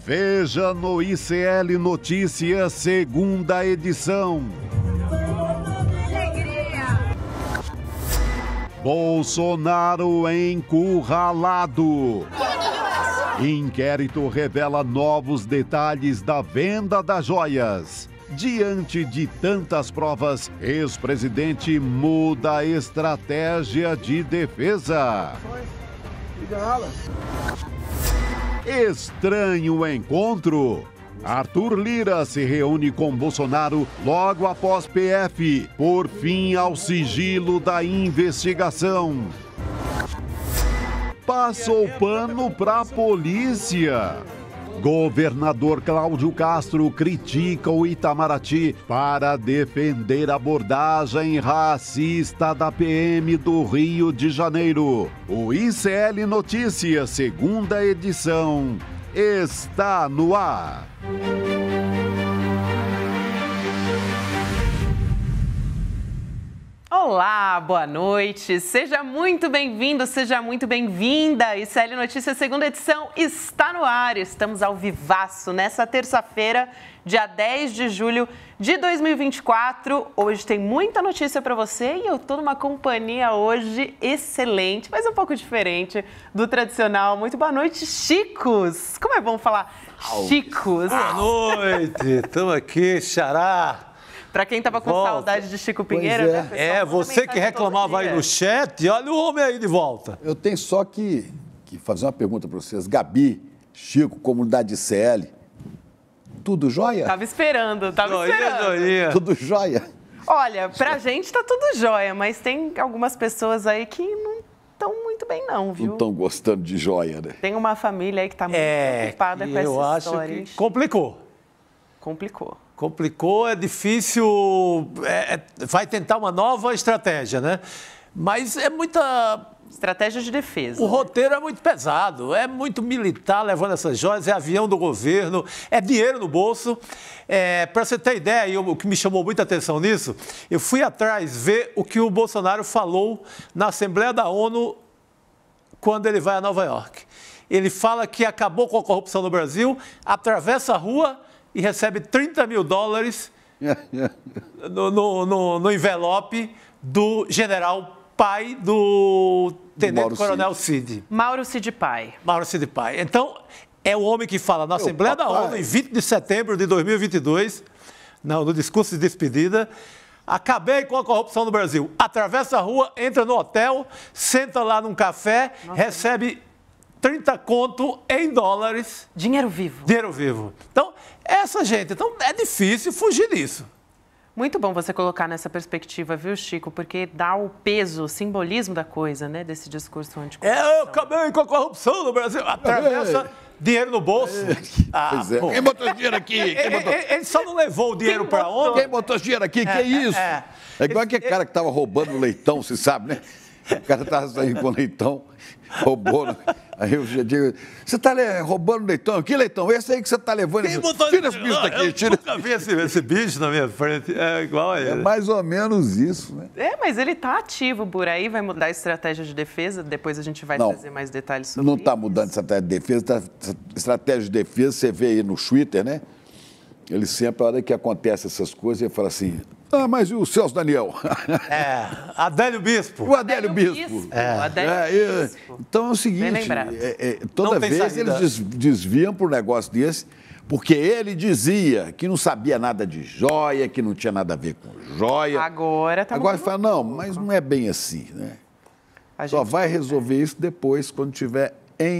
Veja no ICL Notícias, segunda edição. Bolsonaro encurralado. Inquérito revela novos detalhes da venda das joias. Diante de tantas provas, ex-presidente muda a estratégia de defesa. Estranho encontro. Arthur Lira se reúne com Bolsonaro logo após PF, por fim ao sigilo da investigação. Passou pano pra polícia. Governador Cláudio Castro critica o Itamaraty para defender a abordagem racista da PM do Rio de Janeiro. O ICL Notícias, segunda edição, está no ar. Olá, boa noite, seja muito bem-vindo, seja muito bem-vinda. ICL Notícias, segunda edição, está no ar. Estamos ao vivaço nessa terça-feira, dia 10 de julho de 2024. Hoje tem muita notícia para você e eu tô numa companhia hoje excelente, mas um pouco diferente do tradicional. Muito boa noite, Chicos. Como é bom falar Chicos? Boa noite, estamos aqui, xará. Para quem estava com saudade de Chico Pinheiro, né, pessoal? Você que reclamava aí no chat, olha o homem aí de volta. Eu tenho só que fazer uma pergunta para vocês. Gabi, Chico, comunidade ICL, tudo jóia? Tava esperando. Tudo jóia? Olha, pra gente tá tudo jóia, mas tem algumas pessoas aí que não estão muito bem não, viu? Não estão gostando de jóia, né? Tem uma família aí que tá muito preocupada com essa história. Eu acho que complicou. Complicou, é difícil, vai tentar uma nova estratégia, né? Mas é muita... Estratégia de defesa. O roteiro é muito pesado, é muito militar levando essas joias, é avião do governo, é dinheiro no bolso. Para você ter ideia, o que me chamou muita atenção nisso, eu fui atrás ver o que o Bolsonaro falou na Assembleia da ONU quando ele vai a Nova York. Ele fala que acabou com a corrupção no Brasil, atravessa a rua e recebe $30 mil no envelope do general pai do tenente-coronel Cid. Mauro Cid Pai. Então, é o homem que fala na Assembleia da ONU, em 20 de setembro de 2022, no discurso de despedida, acabei com a corrupção no Brasil. Atravessa a rua, entra no hotel, senta lá num café, recebe 30 conto em dólares. Dinheiro vivo. Então, então é difícil fugir disso. Muito bom você colocar nessa perspectiva, viu, Chico? Porque dá o peso, o simbolismo da coisa, né? Desse discurso anticorrupção. Eu acabei com a corrupção no Brasil. Atravessa dinheiro no bolso. Pois é. Quem botou dinheiro aqui? Ele só não levou o dinheiro para onde? Quem botou dinheiro aqui? Que isso? É igual aquele cara que estava roubando o leitão, você sabe, né? O cara estava saindo com o leitão, roubou. Aí eu já digo, você está roubando leitão? Que leitão? Esse aí que você está levando. Tira esse bicho daqui. Eu nunca vi esse bicho na minha frente. É igual a ele. É mais ou menos isso, né? Mas ele está ativo por aí, vai mudar a estratégia de defesa. Depois a gente vai trazer mais detalhes sobre isso. Não está mudando a estratégia de defesa. Estratégia de defesa, você vê aí no Twitter, né? Ele sempre, a hora que acontece essas coisas, ele fala assim... mas e o Celso Daniel? Adélio Bispo. O Adélio Bispo. Então é o seguinte, toda vez eles desviam para um negócio desse, porque ele dizia que não sabia nada de joia, que não tinha nada a ver com joia. Agora ele fala, não, mas não é bem assim, né? Só vai resolver isso depois, quando tiver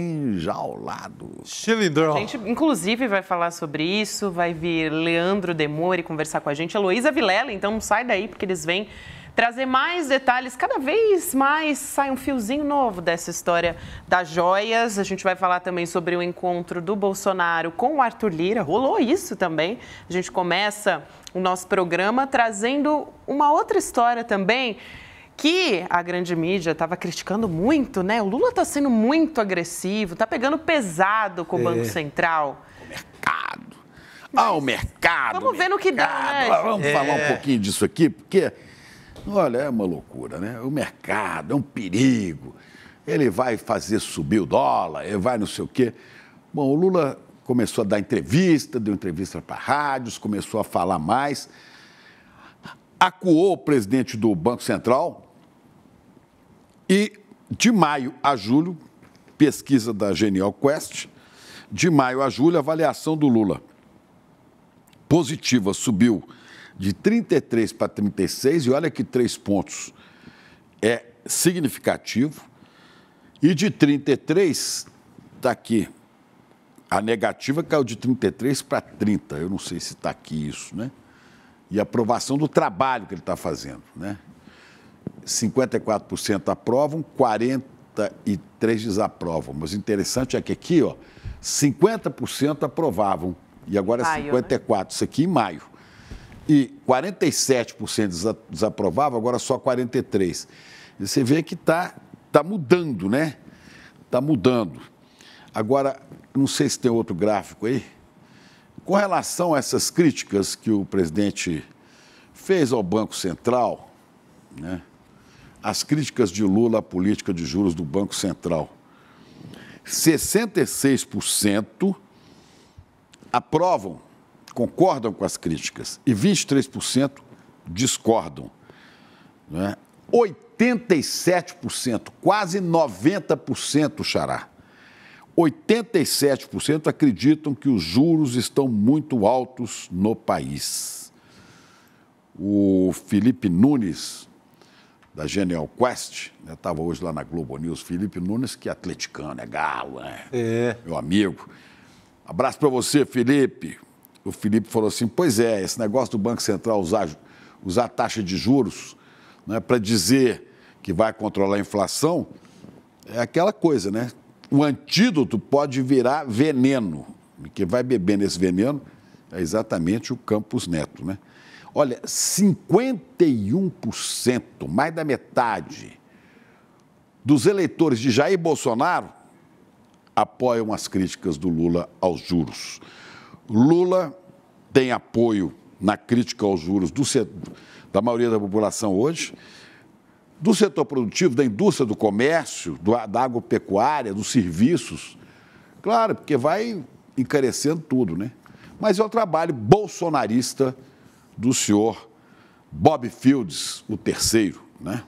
enjaulado. Chilindrão. A gente, inclusive, vai falar sobre isso, vai vir Leandro Demore conversar com a gente, a Heloísa Vilela, então não sai daí, porque eles vêm trazer mais detalhes, cada vez mais sai um fiozinho novo dessa história das joias. A gente vai falar também sobre o encontro do Bolsonaro com o Arthur Lira, rolou isso também. A gente começa o nosso programa trazendo uma outra história também, que a grande mídia estava criticando muito, né? O Lula está sendo muito agressivo, está pegando pesado com o Banco Central. O mercado. O mercado. Vamos ver no que dá, né? Vamos falar um pouquinho disso aqui, porque, olha, é uma loucura, né? O mercado é um perigo. Ele vai fazer subir o dólar, ele vai não sei o quê. Bom, o Lula começou a dar entrevista, deu entrevista para rádios, começou a falar mais, acuou o presidente do Banco Central e, de maio a julho, pesquisa da Genial Quest, de maio a julho, a avaliação do Lula positiva subiu de 33 para 36, e olha que 3 pontos é significativo, e de 33, está aqui, a negativa caiu de 33 para 30, eu não sei se está aqui isso, né? E a aprovação do trabalho que ele está fazendo, né? 54% aprovam, 43% desaprovam, mas o interessante é que aqui, ó, 50% aprovavam, e agora é 54%, isso aqui em maio. E 47% desaprovavam, agora só 43%. E você vê que está mudando, né? Está mudando. Agora, não sei se tem outro gráfico aí. Com relação a essas críticas que o presidente fez ao Banco Central, né? As críticas de Lula à política de juros do Banco Central, 66% aprovam, concordam com as críticas, e 23% discordam, né? 87%, quase 90%, Xará, 87% acreditam que os juros estão muito altos no país. O Felipe Nunes, da Genial Quest, estava hoje lá na Globo News, Felipe Nunes, que é atleticano, é galo, né? Meu amigo. Abraço para você, Felipe. O Felipe falou assim, pois é, esse negócio do Banco Central usar a taxa de juros, né, para dizer que vai controlar a inflação, é aquela coisa, né? O antídoto pode virar veneno, e quem vai beber nesse veneno é exatamente o Campos Neto, né? Olha, 51%, mais da metade, dos eleitores de Jair Bolsonaro apoiam as críticas do Lula aos juros. Lula tem apoio na crítica aos juros da maioria da população hoje, do setor produtivo, da indústria, do comércio, da agropecuária, dos serviços. Claro, porque vai encarecendo tudo, né? Mas é o trabalho bolsonarista do senhor Bob Fields, o terceiro, né?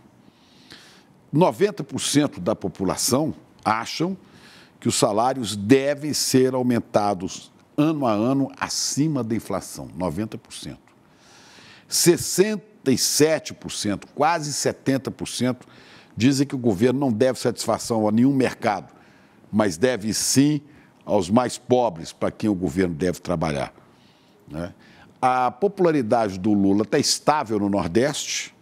90% da população acham que os salários devem ser aumentados ano a ano acima da inflação, 90%. 67%, quase 70%, dizem que o governo não deve satisfação a nenhum mercado, mas deve sim aos mais pobres, para quem o governo deve trabalhar, né? A popularidade do Lula está estável no Nordeste,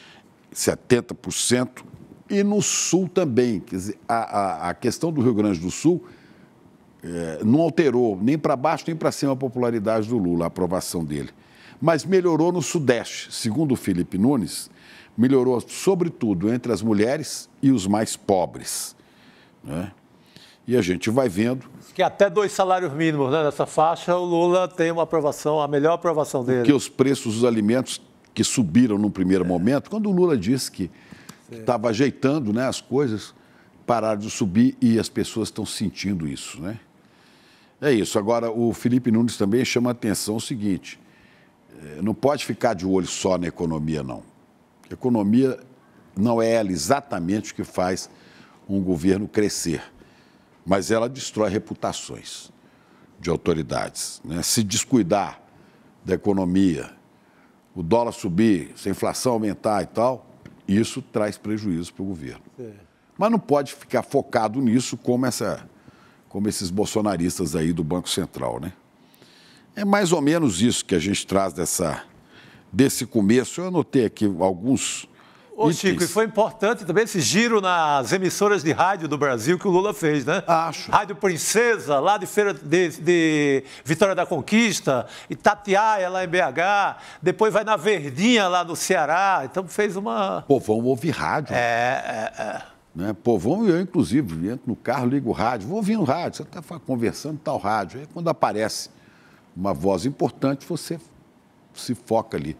70%, e no Sul também. Quer dizer, a questão do Rio Grande do Sul não alterou nem para baixo nem para cima a popularidade do Lula, a aprovação dele. Mas melhorou no Sudeste. Segundo o Felipe Nunes, melhorou sobretudo entre as mulheres e os mais pobres, né? E a gente vai vendo... Que até 2 salários mínimos, né, nessa faixa, o Lula tem uma aprovação, a melhor aprovação dele. Porque os preços dos alimentos que subiram num primeiro momento, quando o Lula disse que estava ajeitando, né, as coisas, pararam de subir e as pessoas estão sentindo isso, né? É isso. Agora, o Felipe Nunes também chama a atenção o seguinte, não pode ficar de olho só na economia, não. A economia não é ela exatamente o que faz um governo crescer, mas ela destrói reputações de autoridades, né? Se descuidar da economia, o dólar subir, se a inflação aumentar e tal, isso traz prejuízo para o governo. Mas não pode ficar focado nisso como esses bolsonaristas aí do Banco Central, né? É mais ou menos isso que a gente traz desse começo. Eu anotei aqui alguns... Ô, Chico, e foi importante também esse giro nas emissoras de rádio do Brasil que o Lula fez, né? Acho. Rádio Princesa, lá de Vitória da Conquista, Itatiaia, lá em BH, depois vai na Verdinha, lá no Ceará, então fez uma... Povão ouve rádio. Né? Povão e eu, inclusive, entro no carro, ligo o rádio, vou ouvindo o rádio, você está conversando, tal rádio. Aí quando aparece uma voz importante, você se foca ali.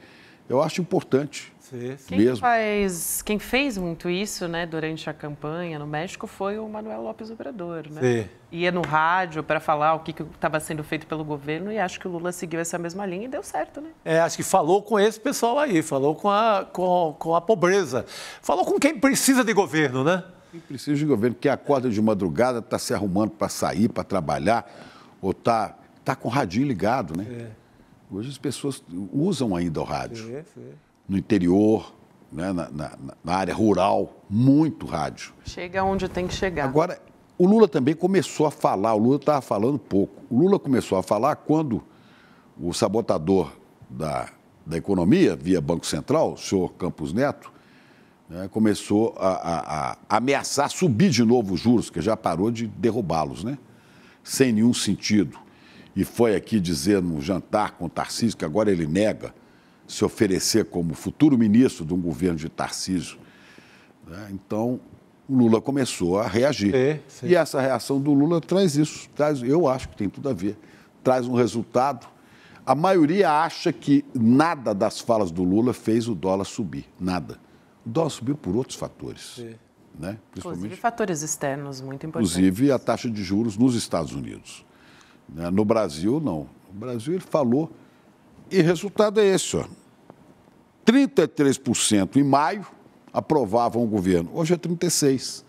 Eu acho importante. Quem fez muito isso, né, durante a campanha no México foi o Manuel López Obrador, né? Sim. Ia no rádio para falar o que estava sendo feito pelo governo e acho que o Lula seguiu essa mesma linha e deu certo, né? Acho que falou com esse pessoal aí, falou com a pobreza, falou com quem precisa de governo, né? Quem precisa de governo, quem acorda de madrugada, está se arrumando para sair, para trabalhar, ou está com o radinho ligado, né? Hoje as pessoas usam ainda o rádio. No interior, né, na área rural, muito rádio. Chega onde tem que chegar. Agora, o Lula também começou a falar, o Lula estava falando pouco. O Lula começou a falar quando o sabotador da economia, via Banco Central, o senhor Campos Neto, né, começou a ameaçar subir de novo os juros, que já parou de derrubá-los, né? Sem nenhum sentido. E foi aqui dizer no jantar com o Tarcísio, que agora ele nega se oferecer como futuro ministro de um governo de Tarcísio. Né? Então, o Lula começou a reagir. Sim. E essa reação do Lula traz isso. Eu acho que tem tudo a ver. Traz um resultado. A maioria acha que nada das falas do Lula fez o dólar subir. Nada. O dólar subiu por outros fatores. Né? Inclusive fatores externos muito importantes. Inclusive a taxa de juros nos Estados Unidos. Né? No Brasil, não. No Brasil, ele falou... E o resultado é esse, ó. 33% em maio aprovavam o governo. Hoje é 36%.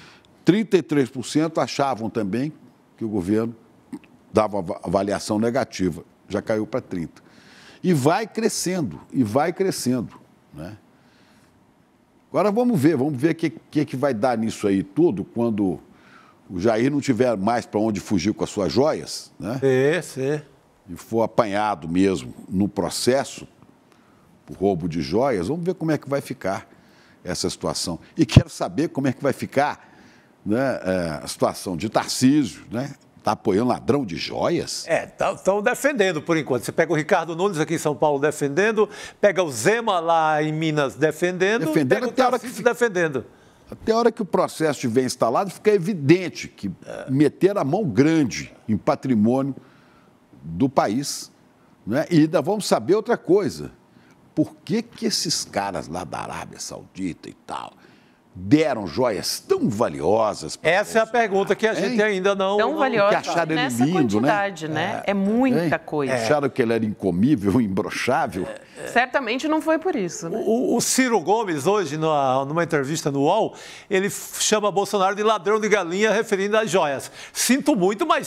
33% achavam também que o governo dava avaliação negativa. Já caiu para 30%. E vai crescendo, né? Agora vamos ver o que vai dar nisso aí tudo quando o Jair não tiver mais para onde fugir com as suas joias, né? E for apanhado mesmo no processo, por roubo de joias, vamos ver como é que vai ficar essa situação. E quero saber como é que vai ficar, né, a situação de Tarcísio, né? Está apoiando ladrão de joias? Estão defendendo por enquanto. Você pega o Ricardo Nunes aqui em São Paulo defendendo, pega o Zema lá em Minas defendendo pega o Tarcísio defendendo. Até a hora que o processo estiver instalado, fica evidente que meter a mão grande em patrimônio do país, né? E ainda vamos saber outra coisa. Por que esses caras lá da Arábia Saudita e tal deram joias tão valiosas? Essa é a pergunta que a gente ainda não... Tão valiosa, que acharam ele lindo, quantidade, né? É muita coisa. Acharam que ele era incomível, imbrochável. Certamente não foi por isso, né? O Ciro Gomes, hoje, numa entrevista no UOL, ele chama Bolsonaro de ladrão de galinha, referindo às joias. Sinto muito, mas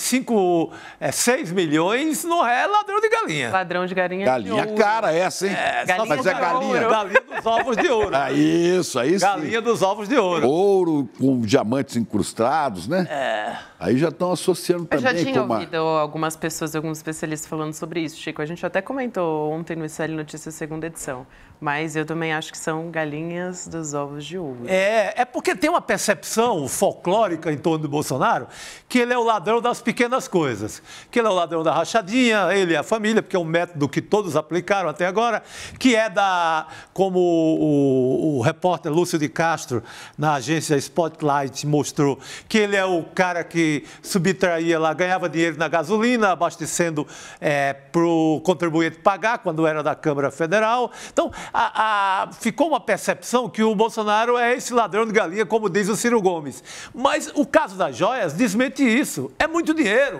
6 milhões não é ladrão de galinha. Ladrão de galinha. Galinha cara essa, hein? Galinha mas é galinha. Galinha dos ovos de ouro. Isso, aí sim. Galinha dos ovos de ouro. Ouro com diamantes incrustados, né? Aí já estão associando também. Eu já tinha ouvido algumas pessoas, alguns especialistas falando sobre isso, Chico. A gente até comentou ontem no ICL Notícias segunda edição. Mas eu também acho que são galinhas dos ovos de ouro. É porque tem uma percepção folclórica em torno do Bolsonaro que ele é o ladrão das pequenas coisas. Que ele é o ladrão da rachadinha, ele e a família, porque é um método que todos aplicaram até agora, que é como o repórter Lúcio de Castro, na agência Spotlight, mostrou, que ele é o cara que subtraía lá, ganhava dinheiro na gasolina, abastecendo para o contribuinte pagar, quando era da Câmara Federal. Então, ficou uma percepção que o Bolsonaro é esse ladrão de galinha, como diz o Ciro Gomes. Mas o caso das joias desmente isso. É muito dinheiro.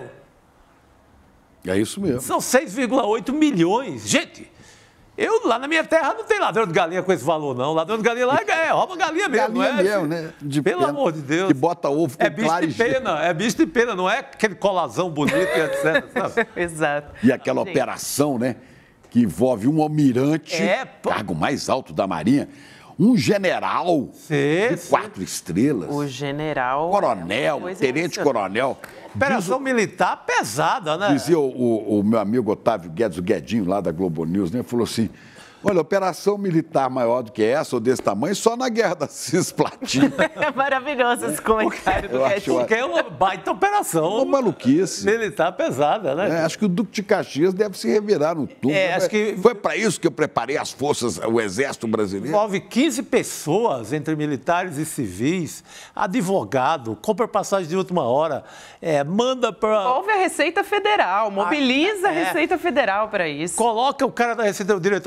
É isso mesmo. São 6,8 milhões. Gente, lá na minha terra não tem ladrão de galinha com esse valor, não. Ladrão de galinha lá rouba galinha mesmo. Galinha mesmo, né? Pelo amor de Deus. Que bota ovo com bicho de pena, é bicho de pena, não é aquele colazão bonito e etc. Sabe? Exato. E aquela operação, né? Que envolve um almirante, cargo mais alto da Marinha, um general de 4 estrelas. O general... Coronel, tenente-coronel. Operação militar pesada, né? Dizia o meu amigo Otávio Guedes, o Guedinho, lá da Globo News, né? Falou assim, olha, operação militar maior do que essa, ou desse tamanho, só na Guerra da Cisplatina. É maravilhoso esse comentário do Guedinho. Porque é uma baita operação. Uma maluquice. Militar pesada, né? Acho que o Duque de Caxias deve se revirar no túmulo. Acho que... Foi para isso que eu preparei as forças, o Exército Brasileiro. Envolve 15 pessoas, entre militares e civis, advogado, compra passagem de última hora, manda para... Envolve a Receita Federal, mobiliza a Receita Federal para isso. Coloca o cara da Receita, o diretor da ONT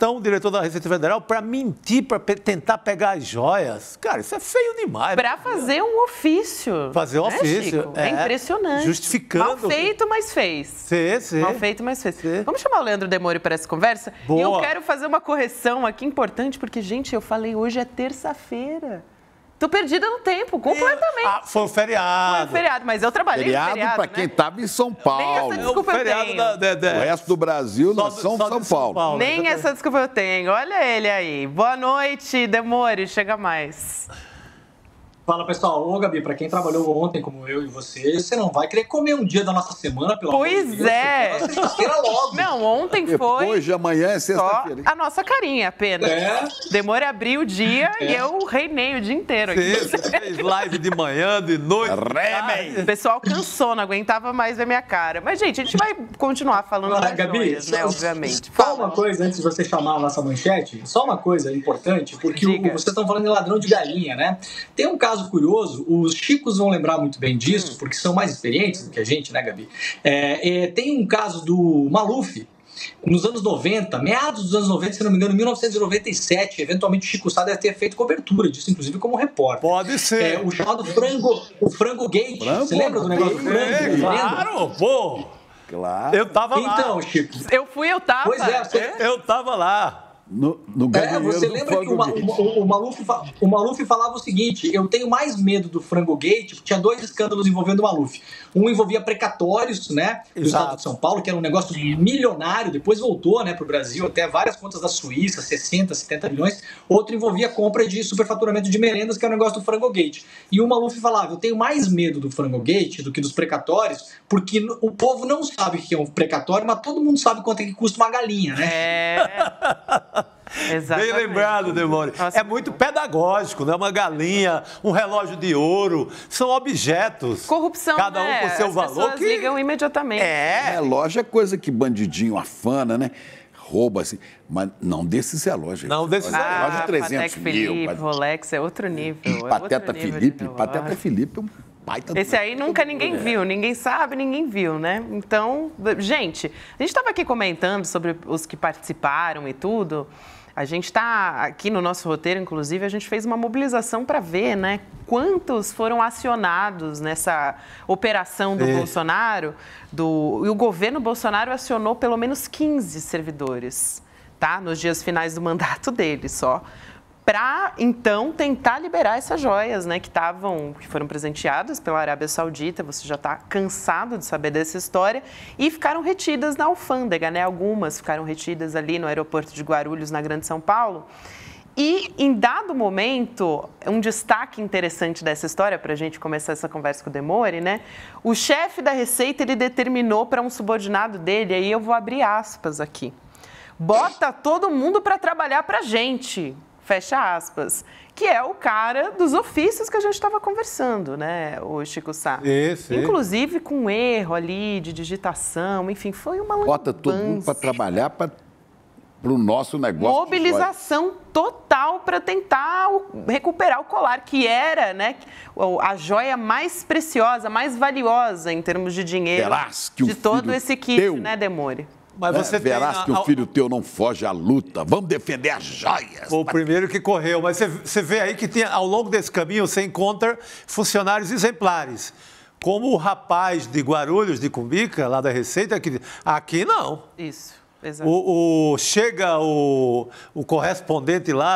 então, o diretor da Receita Federal, para mentir, para tentar pegar as joias. Cara, isso é feio demais. Para fazer um ofício. Fazer um ofício. Chico? É impressionante. Justificando. Mal feito, mas fez. Sim. Mal feito, mas fez. Sim. Vamos chamar o Leandro Demori para essa conversa? Boa. E eu quero fazer uma correção aqui importante, porque, gente, eu falei hoje é terça-feira. Tô perdida no tempo, completamente. Foi um feriado. Foi um feriado, mas eu trabalhei no feriado, para quem estava em São Paulo. Nem essa desculpa eu tenho. O resto do Brasil, nação São Paulo. Nem essa desculpa eu tenho. Olha ele aí. Boa noite, Demori. Chega mais. Fala, pessoal. Ô, Gabi, para quem trabalhou ontem, como eu e você não vai querer comer um dia da nossa semana, pelo amor de Deus. Pois é. Sexta-feira logo. Não, ontem foi... Hoje, amanhã é sexta-feira. A nossa carinha apenas. Demora abrir o dia e eu reinei o dia inteiro aqui. Você fez live de manhã, de noite. O pessoal cansou, não aguentava mais ver minha cara. Mas, gente, a gente vai continuar falando das Gabi, joias, né, obviamente. Só uma coisa, antes de você chamar a nossa manchete, só uma coisa importante, porque vocês estão falando de ladrão de galinha, né? Tem um caso curioso, os chicos vão lembrar muito bem disso, porque são mais experientes do que a gente, né, Gabi? Tem um caso do Maluf, nos anos 90, meados dos anos 90, se não me engano, 1997, eventualmente o Chico Sá deve ter feito cobertura disso, inclusive como repórter. Pode ser. O chamado Frango Gate. Você lembra do negócio do frango? Claro, pô. Claro. Eu tava lá. Então, Chico. Eu tava. Pois é, eu tava lá. No você lembra que o Maluf falava o seguinte: eu tenho mais medo do Frango Gate, porque tinha 2 escândalos envolvendo o Maluf. Um envolvia precatórios, né, do estado de São Paulo, que era um negócio milionário, depois voltou, né, para o Brasil, até várias contas da Suíça, 60, 70 milhões. Outro envolvia compra de superfaturamento de merendas, que é o negócio do Frango Gate. E o Maluf falava: eu tenho mais medo do Frango Gate do que dos precatórios, porque o povo não sabe o que é um precatório, mas todo mundo sabe quanto é que custa uma galinha, né? Exatamente. Bem lembrado, Demori. É muito pedagógico, né? Uma galinha, um relógio de ouro, são objetos. Corrupção, cada um com seu valor. As pessoas ligam imediatamente. Relógio é coisa que bandidinho afana, né? Rouba, assim. Mas não desses relógios. Não desses relógios. Relógio 300 Patek Philippe, Rolex, é outro nível. Pateta Philippe é um baita. Esse aí nunca ninguém viu, ninguém sabe, ninguém viu, né? Então, gente, a gente estava aqui comentando sobre os que participaram e tudo. A gente está aqui no nosso roteiro, inclusive, a gente fez uma mobilização para ver, né, quantos foram acionados nessa operação do Bolsonaro. E o governo Bolsonaro acionou pelo menos 15 servidores, tá? Nos dias finais do mandato dele só. Para, então, tentar liberar essas joias, né, que foram presenteadas pela Arábia Saudita. Você já está cansado de saber dessa história. E ficaram retidas na alfândega, né? Algumas ficaram retidas ali no aeroporto de Guarulhos, na Grande São Paulo. E, em dado momento, um destaque interessante dessa história, para a gente começar essa conversa com o Demori, né? O chefe da Receita, ele determinou para um subordinado dele, aí eu vou abrir aspas aqui: bota todo mundo para trabalhar para a gente. Fecha aspas, que é o cara dos ofícios que a gente estava conversando, né, o Chico Sá. Isso. Inclusive com um erro ali de digitação, enfim, foi uma lambança. Bota todo mundo para trabalhar para o nosso negócio. Mobilização total para tentar recuperar o colar, que era, né, a joia mais preciosa, mais valiosa em termos de dinheiro de todo esse kit, né, Demori? Mas você verás que o filho teu não foge à luta. Vamos defender as joias. O primeiro que correu. Mas você vê aí que ao longo desse caminho você encontra funcionários exemplares. Como o rapaz de Guarulhos, de Cumbica, lá da Receita, que aqui não. Isso. Exato. Chega o correspondente lá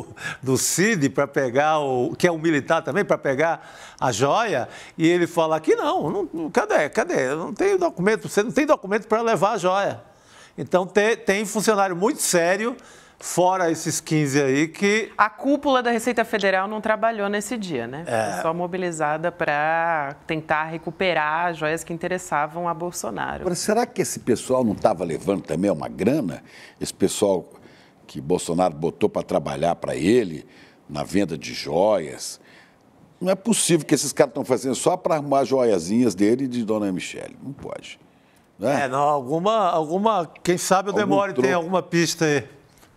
do CID para pegar, que é um militar também, para pegar a joia, e ele fala aqui não, cadê? Eu não tenho documento, você não tem documento para levar a joia. Então tem funcionário muito sério, fora esses 15 aí que... A cúpula da Receita Federal não trabalhou nesse dia, né? Foi só mobilizada para tentar recuperar as joias que interessavam a Bolsonaro. Agora, será que esse pessoal não estava levando também uma grana? Esse pessoal que Bolsonaro botou para trabalhar para ele, na venda de joias? Não é possível que esses caras estão fazendo só para arrumar as joiazinhas dele e de Dona Michele. Não pode. Né? Não, alguma... Quem sabe o Demori tem alguma pista aí.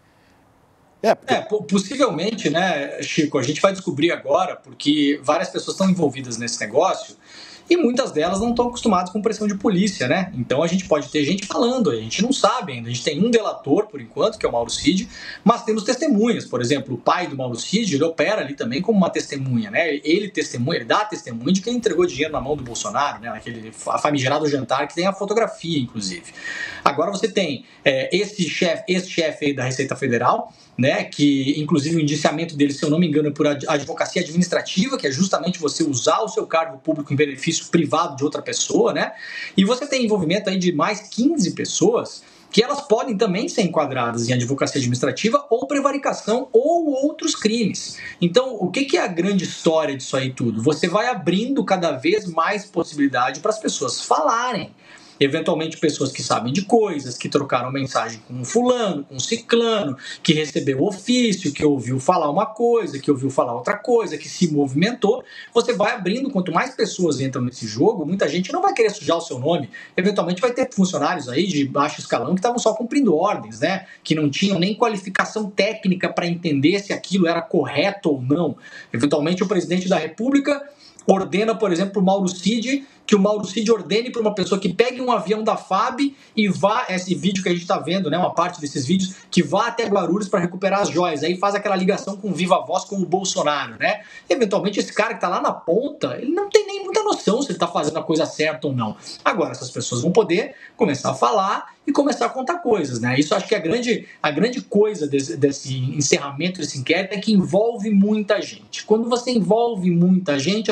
Possivelmente, né, Chico, a gente vai descobrir agora, porque várias pessoas estão envolvidas nesse negócio e muitas delas não estão acostumadas com pressão de polícia, né? Então a gente pode ter gente falando, a gente não sabe ainda. A gente tem um delator, por enquanto, que é o Mauro Cid, mas temos testemunhas. Por exemplo, o pai do Mauro Cid, ele opera ali também como uma testemunha, né? Ele dá testemunha de que ele entregou dinheiro na mão do Bolsonaro, né? Naquele famigerado jantar que tem a fotografia, inclusive. Agora você tem esse chefe aí da Receita Federal, né, que inclusive o indiciamento dele, se eu não me engano, é por advocacia administrativa, que é justamente você usar o seu cargo público em benefício privado de outra pessoa, né? E você tem envolvimento aí de mais 15 pessoas que elas podem também ser enquadradas em advocacia administrativa ou prevaricação ou outros crimes. Então, o que é a grande história disso aí tudo? Você vai abrindo cada vez mais possibilidade para as pessoas falarem. Eventualmente pessoas que sabem de coisas, que trocaram mensagem com um fulano, com um ciclano, que recebeu ofício, que ouviu falar uma coisa, que ouviu falar outra coisa, que se movimentou. Você vai abrindo, quanto mais pessoas entram nesse jogo, muita gente não vai querer sujar o seu nome. Eventualmente vai ter funcionários aí de baixo escalão que estavam só cumprindo ordens, né? Que não tinham nem qualificação técnica para entender se aquilo era correto ou não. Eventualmente o presidente da República ordena, por exemplo, para o Mauro Cid, que o Mauro Cid ordene para uma pessoa que pegue um avião da FAB e vá, esse vídeo que a gente está vendo, né, uma parte desses vídeos, que vá até Guarulhos para recuperar as joias. Aí faz aquela ligação com viva voz com o Bolsonaro, né? Eventualmente esse cara que está lá na ponta, ele não tem nem muita noção se ele está fazendo a coisa certa ou não. Agora, essas pessoas vão poder começar a falar e começar a contar coisas, né? Isso acho que a grande coisa desse encerramento desse inquérito é que envolve muita gente. Quando você envolve muita gente,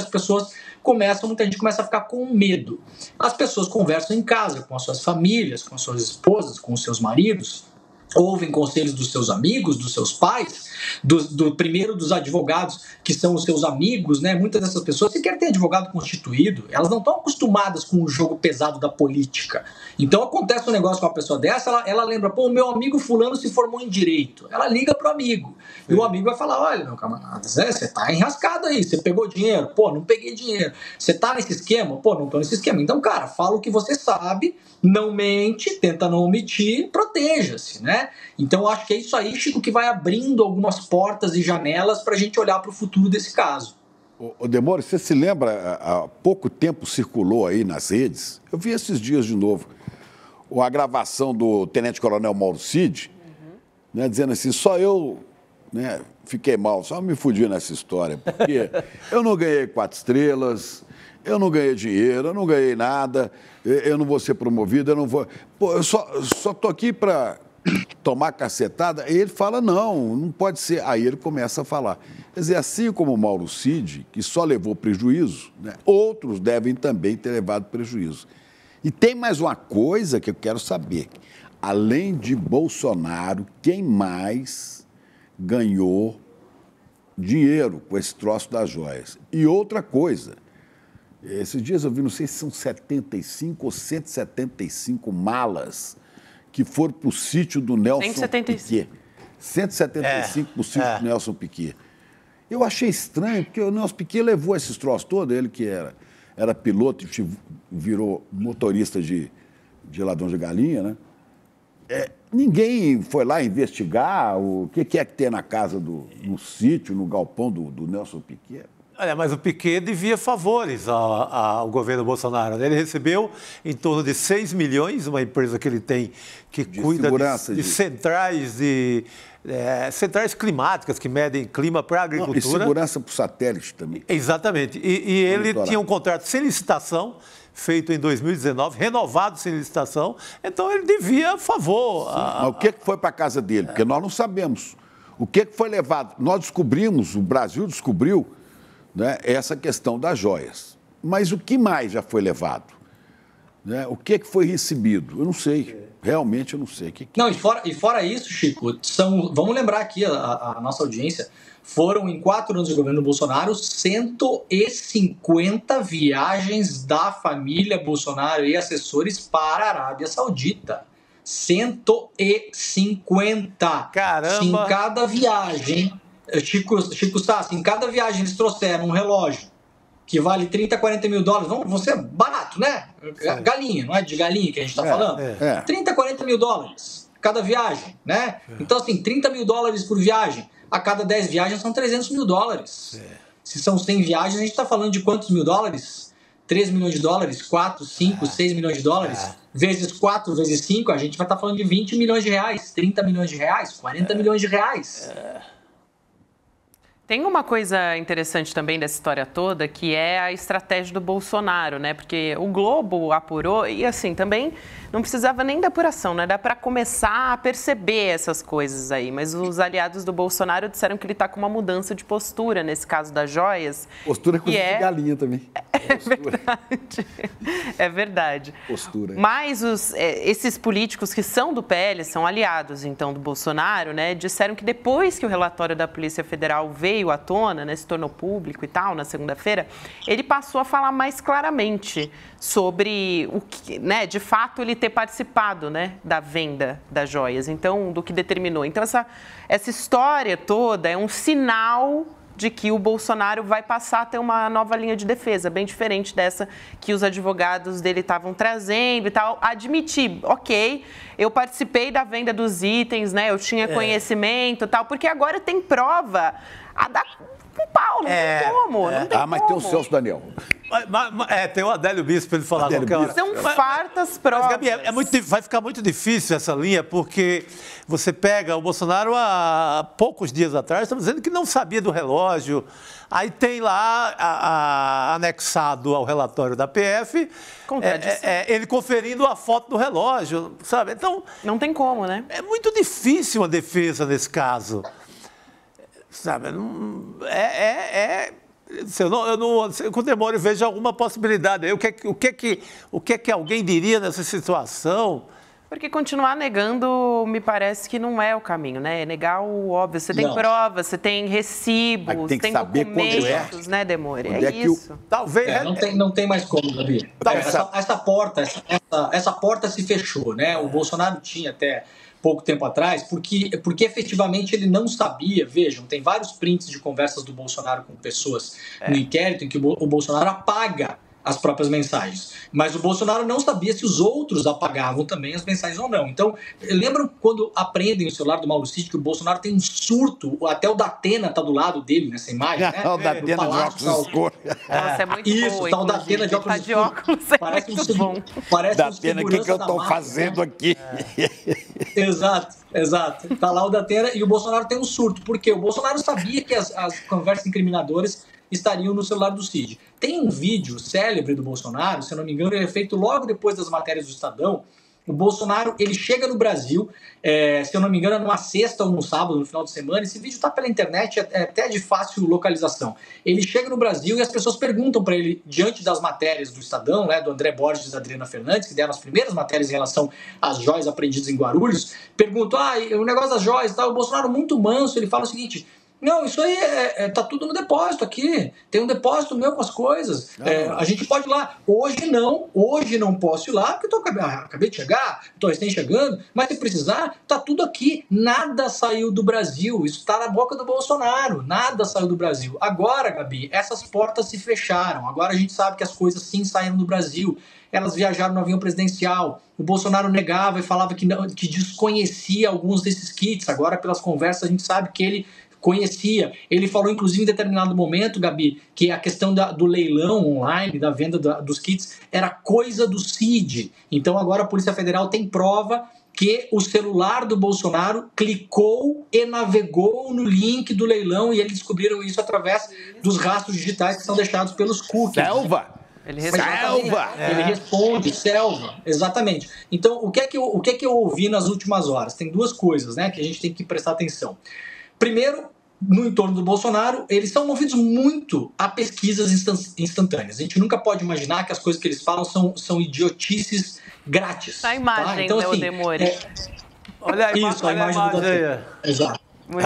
muita gente começa a ficar com medo. As pessoas conversam em casa com as suas famílias, com as suas esposas, com os seus maridos, ouvem conselhos dos seus amigos, dos seus pais, primeiro dos advogados que são os seus amigos, né? Muitas dessas pessoas sequer têm advogado constituído, elas não estão acostumadas com o jogo pesado da política. Então acontece um negócio com uma pessoa dessa, ela lembra, pô, o meu amigo fulano se formou em direito. Ela liga pro amigo, e o amigo vai falar, olha, meu camarada, você tá enrascado aí, você pegou dinheiro? Pô, não peguei dinheiro. Você tá nesse esquema? Pô, não tô nesse esquema. Então, cara, fala o que você sabe, não mente, tenta não omitir, proteja-se, né? Então acho que é isso aí, Chico, que vai abrindo algumas portas e janelas para a gente olhar para o futuro desse caso. Ô Demore, você se lembra, há pouco tempo circulou aí nas redes, eu vi esses dias de novo, a gravação do tenente-coronel Mauro Cid, né, dizendo assim, só eu, né, fiquei mal, só me fudi nessa história, porque eu não ganhei 4 estrelas, eu não ganhei dinheiro, eu não ganhei nada, eu não vou ser promovido, eu não vou... Pô, eu só tô aqui para tomar cacetada. E ele fala, não pode ser. Aí ele começa a falar. Quer dizer, assim como o Mauro Cid, que só levou prejuízo, né, outros devem também ter levado prejuízo. E tem mais uma coisa que eu quero saber. Além de Bolsonaro, quem mais ganhou dinheiro com esse troço das joias? E outra coisa, esses dias eu vi, não sei se são 75 ou 175 malas que foram para o sítio do Nelson 175. Piquet. 175 para o sítio do Nelson Piquet. Eu achei estranho, porque o Nelson Piquet levou esses troços todos, ele que era piloto e virou motorista de ladrão de galinha, né? Ninguém foi lá investigar o que é que tem na casa, no sítio, no galpão do Nelson Piquet. Olha, mas o Piquet devia favores ao governo Bolsonaro. Ele recebeu em torno de 6 milhões, uma empresa que ele tem que cuida de centrais centrais climáticas que medem clima para a agricultura. E segurança para o satélite também. Exatamente. E ele tinha um contrato sem licitação, feito em 2019, renovado sem licitação, então ele devia favor. Mas o que foi para a casa dele? Porque nós não sabemos. O que foi levado? Nós descobrimos, o Brasil descobriu, né, essa questão das joias. Mas o que mais já foi levado? Né? O que foi recebido? Eu não sei. Realmente eu não sei. Não, e fora isso, Chico, vamos lembrar aqui, a nossa audiência, foram em 4 anos de governo Bolsonaro 150 viagens da família Bolsonaro e assessores para a Arábia Saudita. 150. Caramba! Em cada viagem, Chico Sassi, em cada viagem eles trouxeram um relógio que vale 30, 40 mil dólares. Vamos ser barato, né? Galinha, não é de galinha que a gente está falando? 30, 40 mil dólares cada viagem, né? Então, assim, 30 mil dólares por viagem. A cada 10 viagens são 300 mil dólares. Se são 100 viagens, a gente está falando de quantos mil dólares? 3 milhões de dólares, 4, 5, 6 milhões de dólares, vezes 4, vezes 5, a gente vai estar falando de 20 milhões de reais, 30 milhões de reais, 40 milhões de reais. Tem uma coisa interessante também dessa história toda, que é a estratégia do Bolsonaro, né? Porque o Globo apurou e, assim, também não precisava nem da apuração, né? Dá para começar a perceber essas coisas aí. Mas os aliados do Bolsonaro disseram que ele está com uma mudança de postura nesse caso das joias. Postura com de galinha também. É verdade. É verdade. Postura. Mas esses políticos que são do PL, são aliados, então, do Bolsonaro, né? Disseram que depois que o relatório da Polícia Federal veio à tona, né, se tornou público e tal, na segunda-feira, ele passou a falar mais claramente sobre o que, né, de fato, ele ter participado, né, da venda das joias, então, do que determinou. Então, essa história toda é um sinal de que o Bolsonaro vai passar a ter uma nova linha de defesa, bem diferente dessa que os advogados dele estavam trazendo e tal. Admitir, ok, eu participei da venda dos itens, né? Eu tinha conhecimento e tal, porque agora tem prova a dar com pau, não tem como. Não tem mas como. tem o Celso Daniel. Tem o Adélio Bispo para ele falar qualquer hora. São fartas provas. Mas, Gabi, vai ficar muito difícil essa linha, porque você pega o Bolsonaro há poucos dias atrás, estava dizendo que não sabia do relógio. Aí tem lá anexado ao relatório da PF, ele conferindo a foto do relógio, sabe? Então, não tem como, né? É muito difícil a defesa nesse caso. Sabe? Com demora eu vejo alguma possibilidade. O que é que alguém diria nessa situação? Porque continuar negando, me parece que não é o caminho, né? É negar o óbvio. Você tem provas, você tem recibos, tem documentos, né, Demore? É isso. Talvez... Não tem mais como, Gabi. Essa porta se fechou, né? O Bolsonaro tinha até pouco tempo atrás, porque efetivamente ele não sabia. Vejam, tem vários prints de conversas do Bolsonaro com pessoas no inquérito em que o Bolsonaro apaga as próprias mensagens. Mas o Bolsonaro não sabia se os outros apagavam também as mensagens ou não. Então, lembram quando apreendem o celular do Mauro Cid que o Bolsonaro tem um surto, até o Datena está do lado dele nessa imagem, né? O Datena de óculos escuros. Nossa, é muito isso, boa. Tá o Datena de óculos escuros. Parece muito bom. Parece Datena, o que eu estou fazendo aqui? Exato. Tá lá o Datena e o Bolsonaro tem um surto. Por quê? O Bolsonaro sabia que as conversas incriminadoras estariam no celular do Cid. Tem um vídeo célebre do Bolsonaro, se eu não me engano, ele é feito logo depois das matérias do Estadão. O Bolsonaro, ele chega no Brasil, se eu não me engano, numa sexta ou num sábado, no final de semana. Esse vídeo está pela internet, é até de fácil localização. Ele chega no Brasil e as pessoas perguntam para ele, diante das matérias do Estadão, né, do André Borges e da Adriana Fernandes, que deram as primeiras matérias em relação às joias apreendidas em Guarulhos, perguntam, o negócio das joias, tá? O Bolsonaro muito manso, ele fala o seguinte: não, isso aí tá tudo no depósito aqui. Tem um depósito meu com as coisas. A gente pode ir lá. Hoje não posso ir lá, porque acabei de chegar, estou recém chegando, mas se precisar, tá tudo aqui. Nada saiu do Brasil. Isso está na boca do Bolsonaro. Nada saiu do Brasil. Agora, Gabi, essas portas se fecharam. Agora a gente sabe que as coisas sim saíram do Brasil. Elas viajaram no avião presidencial. O Bolsonaro negava e falava que desconhecia alguns desses kits. Agora, pelas conversas, a gente sabe que ele conhecia. Ele falou, inclusive, em determinado momento, Gabi, que a questão do leilão online, da venda dos kits, era coisa do Cid. Então, agora a Polícia Federal tem prova que o celular do Bolsonaro clicou e navegou no link do leilão, e eles descobriram isso através dos rastros digitais que são deixados pelos cookies. Ele responde, selva, exatamente. Então, o que é que eu ouvi nas últimas horas? Tem duas coisas, né, que a gente tem que prestar atenção. Primeiro, no entorno do Bolsonaro, eles são movidos muito a pesquisas instantâneas. A gente nunca pode imaginar que as coisas que eles falam são idiotices grátis. A imagem, então, assim, Demore. Olha a imagem do Datena. Exato.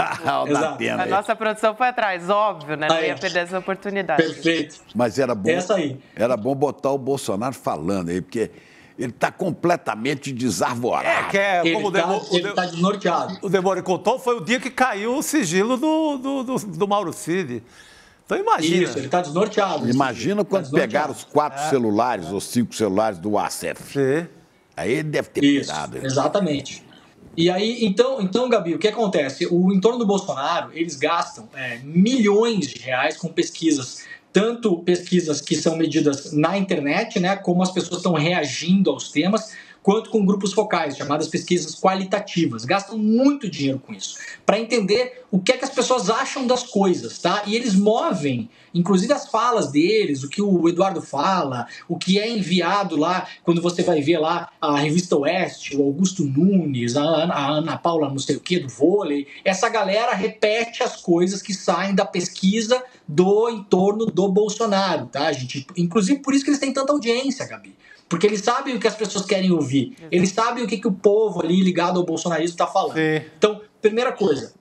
A nossa produção foi atrás, óbvio, né? Não ia perder essa oportunidade. Perfeito. Mas era bom, essa aí. Era bom botar o Bolsonaro falando aí, porque ele está completamente desarvorado. Ele está desnorteado. O Demore contou, foi o dia que caiu o sigilo do Mauro Cid. Então imagina. Isso, ele está desnorteado. Imagina quando pegaram os 4 celulares ou 5 celulares do ASEF. Sim. Aí ele deve ter pirado. Exatamente. E aí, então, Gabi, o que acontece? O entorno do Bolsonaro, eles gastam milhões de reais com pesquisas tanto pesquisas que são medidas na internet, né, como as pessoas estão reagindo aos temas, quanto com grupos focais, chamadas pesquisas qualitativas. Gastam muito dinheiro com isso, para entender o que é que as pessoas acham das coisas, tá? E eles movem, inclusive as falas deles, o que o Eduardo fala, o que é enviado lá, quando você vai ver lá a Revista Oeste, o Augusto Nunes, a Ana Paula não sei o que, do vôlei, essa galera repete as coisas que saem da pesquisa do entorno do Bolsonaro, tá, gente? Inclusive por isso que eles têm tanta audiência, Gabi. Porque eles sabem o que as pessoas querem ouvir. Eles sabem o que o povo ali ligado ao bolsonarismo está falando. Sim. Então, primeira coisa,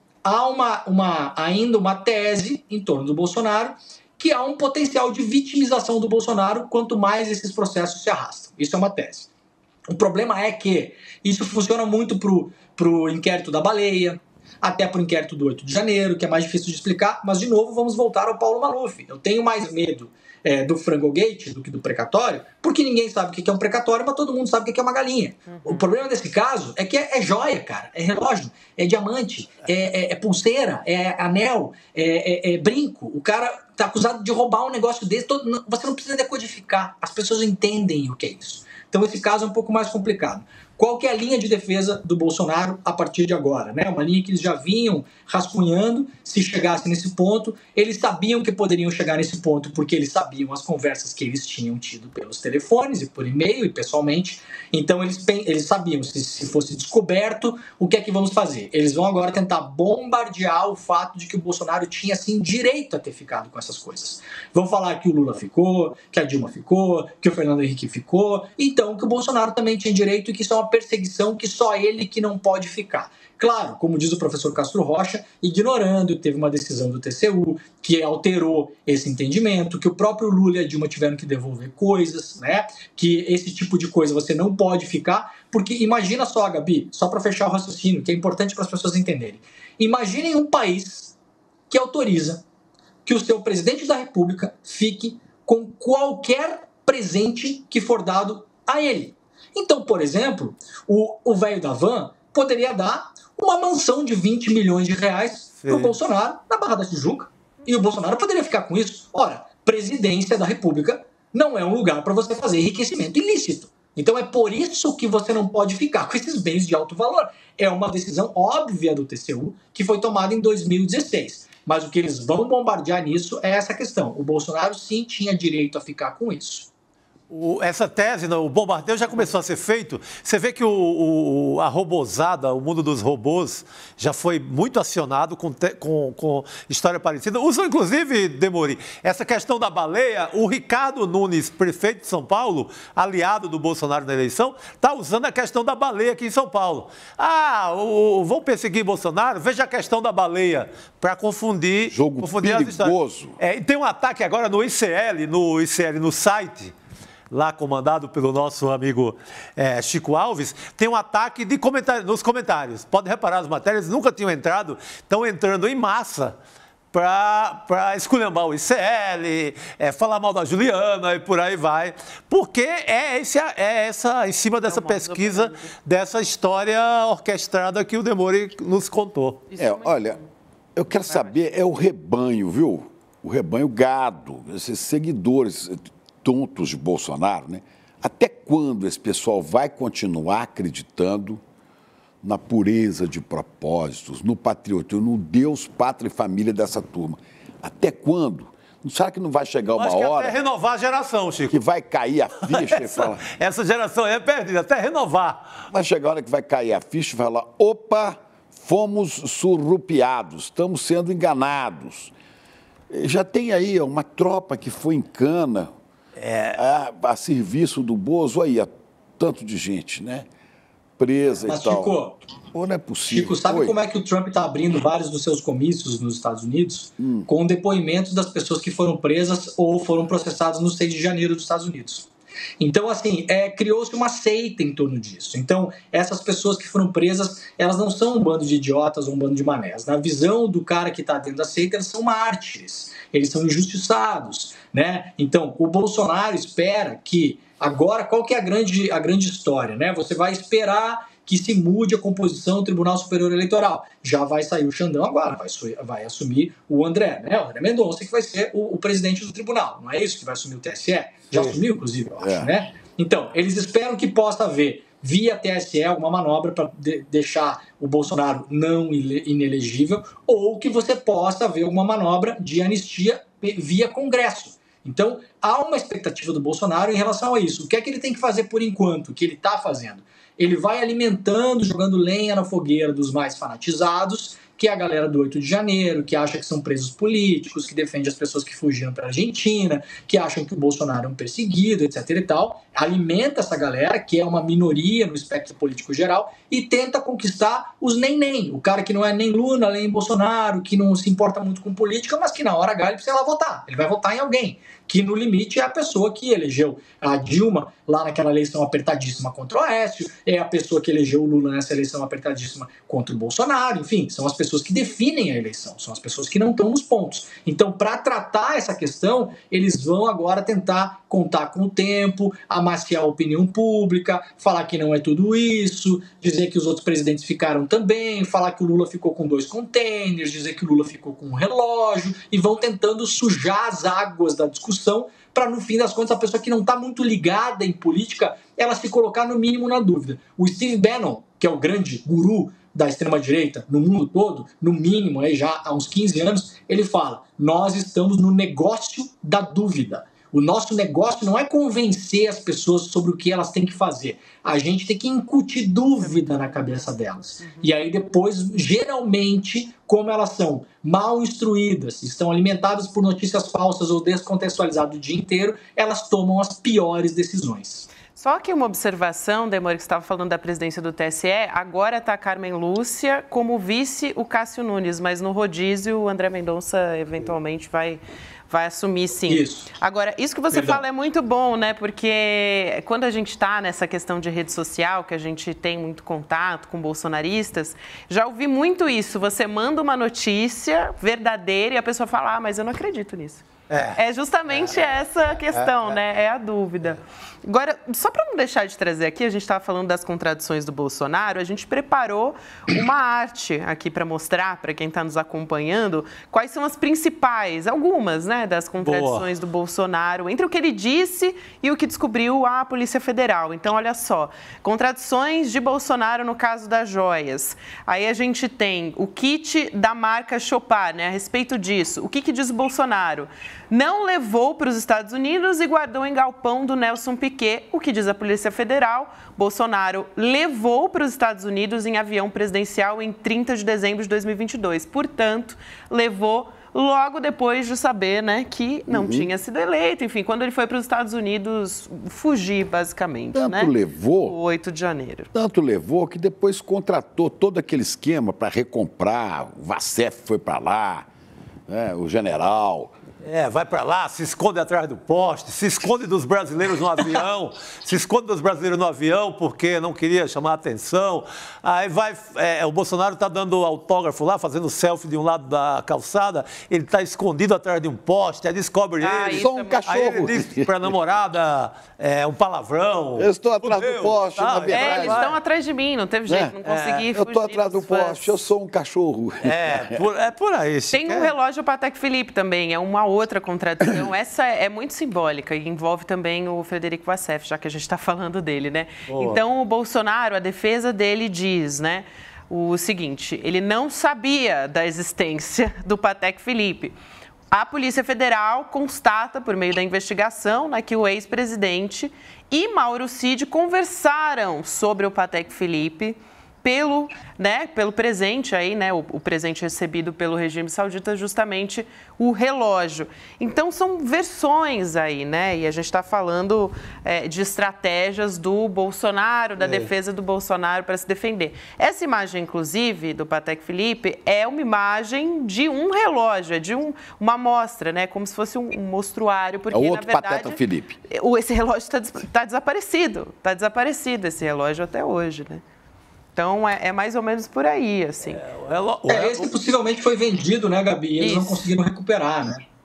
há ainda uma tese em torno do Bolsonaro que há um potencial de vitimização do Bolsonaro quanto mais esses processos se arrastam. Isso é uma tese. O problema é que isso funciona muito pro inquérito da baleia, até pro inquérito do 8 de janeiro, que é mais difícil de explicar, mas, de novo, vamos voltar ao Paulo Maluf. Eu tenho mais medo do Frangogate do que do precatório, porque ninguém sabe o que é um precatório, mas todo mundo sabe o que é uma galinha. O problema desse caso é que é joia, cara, é relógio, é diamante, é pulseira, é anel, é brinco. O cara tá acusado de roubar um negócio desse, você não precisa decodificar, as pessoas entendem o que é isso. Então esse caso é um pouco mais complicado. Qual que é a linha de defesa do Bolsonaro a partir de agora, né? Uma linha que eles já vinham rascunhando, se chegasse nesse ponto, eles sabiam que poderiam chegar nesse ponto porque eles sabiam as conversas que eles tinham tido pelos telefones e por e-mail e pessoalmente. Então eles sabiam, se fosse descoberto, o que é que vamos fazer? Eles vão agora tentar bombardear o fato de que o Bolsonaro tinha, sim, direito a ter ficado com essas coisas. Vão falar que o Lula ficou, que a Dilma ficou, que o Fernando Henrique ficou, então que o Bolsonaro também tinha direito e que isso é uma perseguição que só ele que não pode ficar. Claro, como diz o professor Castro Rocha, ignorando que teve uma decisão do TCU que alterou esse entendimento, que o próprio Lula e a Dilma tiveram que devolver coisas, né? Que esse tipo de coisa você não pode ficar, porque imagina só, Gabi, só para fechar o raciocínio, que é importante para as pessoas entenderem. Imaginem um país que autoriza que o seu presidente da República fique com qualquer presente que for dado a ele. Então, por exemplo, o velho da van poderia dar uma mansão de 20 milhões de reais para o Bolsonaro na Barra da Tijuca. E o Bolsonaro poderia ficar com isso. Ora, presidência da República não é um lugar para você fazer enriquecimento ilícito. Então é por isso que você não pode ficar com esses bens de alto valor. É uma decisão óbvia do TCU que foi tomada em 2016. Mas o que eles vão bombardear nisso é essa questão. O Bolsonaro sim tinha direito a ficar com isso. Essa tese, o bombardeio já começou a ser feito. Você vê que a robozada, o mundo dos robôs, já foi muito acionado com história parecida. Usam, inclusive, Demori, essa questão da baleia. O Ricardo Nunes, prefeito de São Paulo, aliado do Bolsonaro na eleição, está usando a questão da baleia aqui em São Paulo. Vão perseguir Bolsonaro? Veja a questão da baleia, para confundir as histórias. E tem um ataque agora no ICL, no site, lá comandado pelo nosso amigo Chico Alves, tem um ataque nos comentários. Pode reparar, as matérias nunca tinham entrado, estão entrando em massa para esculhambar o ICL, falar mal da Juliana e por aí vai. Porque em cima dessa pesquisa, dessa história orquestrada que o Demori nos contou. Olha, eu quero saber, o rebanho, viu? O rebanho gado, esses seguidores tontos de Bolsonaro, né? Até quando esse pessoal vai continuar acreditando na pureza de propósitos, no patriotismo, no Deus, pátria e família dessa turma? Até quando? Será que não vai chegar uma hora... até renovar a geração, Chico. Que vai cair a ficha e falar... Essa geração é perdida, até renovar. Vai chegar a hora que vai cair a ficha e falar, opa, fomos surrupiados, estamos sendo enganados. Já tem aí uma tropa que foi em cana... a serviço do Bozo, aí, tanto de gente, né? Presa e tal. Chico, não é possível. Chico, sabe como é que o Trump está abrindo vários dos seus comícios nos Estados Unidos? Com depoimentos das pessoas que foram presas ou foram processadas no 6 de janeiro dos Estados Unidos. Então, assim, criou-se uma seita em torno disso. Então, essas pessoas que foram presas, elas não são um bando de idiotas ou um bando de manés. Na visão do cara que está dentro da seita, eles são mártires, eles são injustiçados, né? Então, o Bolsonaro espera que... Agora, qual que é a grande história, né? Você vai esperar que se mude a composição do Tribunal Superior Eleitoral. Já vai sair o Xandão agora, vai assumir o André, né? O André Mendonça, que vai ser o presidente do tribunal. Não é isso que vai assumir o TSE? Já assumiu, inclusive, eu acho, né? Então, eles esperam que possa haver, via TSE, alguma manobra para deixar o Bolsonaro não inelegível, ou que você possa ver alguma manobra de anistia via Congresso. Então, há uma expectativa do Bolsonaro em relação a isso. O que é que ele tem que fazer por enquanto? O que ele está fazendo? Ele vai alimentando, jogando lenha na fogueira dos mais fanatizados, que é a galera do 8 de janeiro, que acha que são presos políticos, que defende as pessoas que fugiram para a Argentina, que acham que o Bolsonaro é um perseguido, etc. e tal. Alimenta essa galera, que é uma minoria no espectro político geral, e tenta conquistar os nem-nem. O cara que não é nem Lula, nem Bolsonaro, que não se importa muito com política, mas que na hora H ele precisa lá votar. Ele vai votar em alguém, que no limite é a pessoa que elegeu a Dilma lá naquela eleição apertadíssima contra o Aécio, é a pessoa que elegeu o Lula nessa eleição apertadíssima contra o Bolsonaro, enfim, são as pessoas que definem a eleição, são as pessoas que não estão nos pontos. Então, para tratar essa questão, eles vão agora tentar contar com o tempo, amaciar a opinião pública, falar que não é tudo isso, dizer que os outros presidentes ficaram também, falar que o Lula ficou com 2 containers, dizer que o Lula ficou com um relógio, e vão tentando sujar as águas da discussão para, no fim das contas, a pessoa que não está muito ligada em política, ela se colocar no mínimo na dúvida. O Steve Bannon, que é o grande guru da extrema-direita no mundo todo, no mínimo aí já há uns 15 anos, ele fala: nós estamos no negócio da dúvida. O nosso negócio não é convencer as pessoas sobre o que elas têm que fazer. A gente tem que incutir dúvida na cabeça delas. E aí depois, geralmente, como elas são mal instruídas, estão alimentadas por notícias falsas ou descontextualizadas o dia inteiro, elas tomam as piores decisões. Só que uma observação, Demore, que você estava falando da presidência do TSE, agora está a Carmen Lúcia como vice o Cássio Nunes, mas no rodízio o André Mendonça eventualmente vai assumir, sim. Isso. Agora, isso que você fala é muito bom, né? Porque quando a gente está nessa questão de rede social, que a gente tem muito contato com bolsonaristas, já ouvi muito isso. Você manda uma notícia verdadeira e a pessoa fala: ah, mas eu não acredito nisso. É justamente essa questão, né? É a dúvida. Agora, só para não deixar de trazer aqui, a gente estava falando das contradições do Bolsonaro, a gente preparou uma arte aqui para mostrar para quem está nos acompanhando quais são as principais, algumas, né, das contradições do Bolsonaro, entre o que ele disse e o que descobriu a Polícia Federal. Então, olha só, contradições de Bolsonaro no caso das joias. Aí a gente tem o kit da marca Chopard, né, a respeito disso. O que diz o Bolsonaro? Não levou para os Estados Unidos e guardou em galpão do Nelson Piquet. O que diz a Polícia Federal? Bolsonaro levou para os Estados Unidos em avião presidencial em 30 de dezembro de 2022. Portanto, levou logo depois de saber, né, que não tinha sido eleito. Enfim, quando ele foi para os Estados Unidos fugir, basicamente. Tanto levou... O 8 de janeiro. Tanto levou que depois contratou todo aquele esquema para recomprar. O Vacef foi para lá, né, o general... vai para lá, se esconde atrás do poste, se esconde dos brasileiros no avião, porque não queria chamar a atenção. Aí o Bolsonaro está dando autógrafo lá, fazendo selfie de um lado da calçada, ele está escondido atrás de um poste, aí descobre ele. Sou um cachorro. Aí ele diz para a namorada um palavrão. Eu estou atrás do poste, na verdade. Eles estão atrás de mim, não teve jeito, não consegui fugir. Eu estou atrás do poste, eu sou um cachorro. É por aí. Tem um relógio Patek Philippe também, é uma outra contradição. Essa é muito simbólica e envolve também o Frederico Vacef, já que a gente está falando dele, né? Boa. Então, o Bolsonaro, a defesa dele diz, né, o seguinte: ele não sabia da existência do Patek Philippe. A Polícia Federal constata, por meio da investigação, né, que o ex-presidente e Mauro Cid conversaram sobre o Patek Philippe pelo presente aí, né, o presente recebido pelo regime saudita, justamente o relógio. Então, são versões aí, né, e a gente está falando de estratégias do Bolsonaro, da defesa do Bolsonaro para se defender. Essa imagem, inclusive, do Patek Philippe, é uma imagem de um relógio, é de uma amostra, né, como se fosse um mostruário, porque, é outro, na verdade, Pateta Philippe. Esse relógio está desaparecido esse relógio até hoje, né? Então, é mais ou menos por aí, assim. Esse possivelmente foi vendido, né, Gabi? E eles não conseguiram recuperar, né?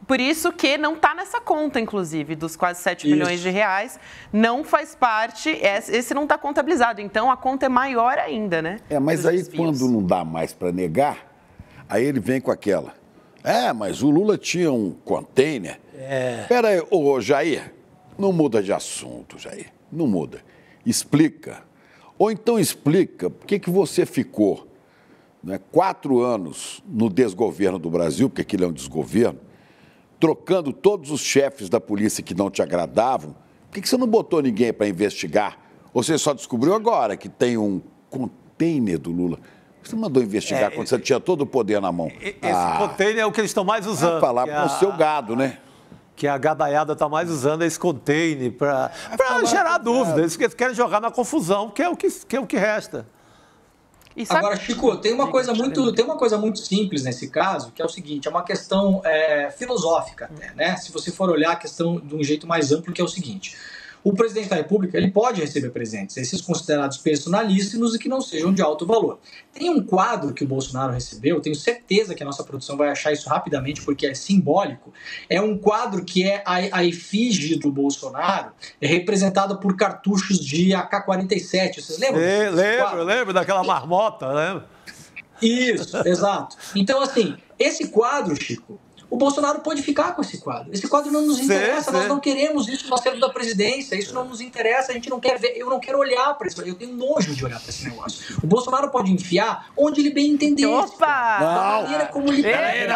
Por isso que não está nessa conta, inclusive, dos quase 7 bilhões de reais, não faz parte, esse não está contabilizado. Então, a conta é maior ainda, né? Mas aí, quando não dá mais para negar, aí ele vem com aquela. Mas o Lula tinha um container. Espera aí, ô Jair, não muda de assunto, Jair, não muda. Explica. Ou então explica por que você ficou 4 anos no desgoverno do Brasil, porque aquilo é um desgoverno, trocando todos os chefes da polícia que não te agradavam. Por que você não botou ninguém para investigar? Ou você só descobriu agora que tem um container do Lula? Você mandou investigar quando você tinha todo o poder na mão. Esse container é o que eles estão mais usando. Falar com o seu gado, né? Que a gadaiada está mais usando esse container para gerar dúvida. Eles querem jogar na confusão, que é o que resta. Agora, Chico, tem uma coisa muito simples nesse caso, que é o seguinte, é uma questão filosófica, né? Se você for olhar a questão de um jeito mais amplo, que é o seguinte: o presidente da República, ele pode receber presentes, esses considerados personalíssimos e que não sejam de alto valor. Tem um quadro que o Bolsonaro recebeu, tenho certeza que a nossa produção vai achar isso rapidamente porque é simbólico. É um quadro que é a efígie do Bolsonaro, representada por cartuchos de AK-47. Vocês lembram? Lembro daquela marmota, lembra? Isso, exato. Então, assim, esse quadro, Chico, o Bolsonaro pode ficar com esse quadro. Esse quadro não nos interessa, nós não queremos isso no acervo da presidência, isso não nos interessa, a gente não quer ver, eu não quero olhar para isso, eu tenho nojo de olhar para esse negócio. O Bolsonaro pode enfiar onde ele bem entender. Opa! Da maneira como ele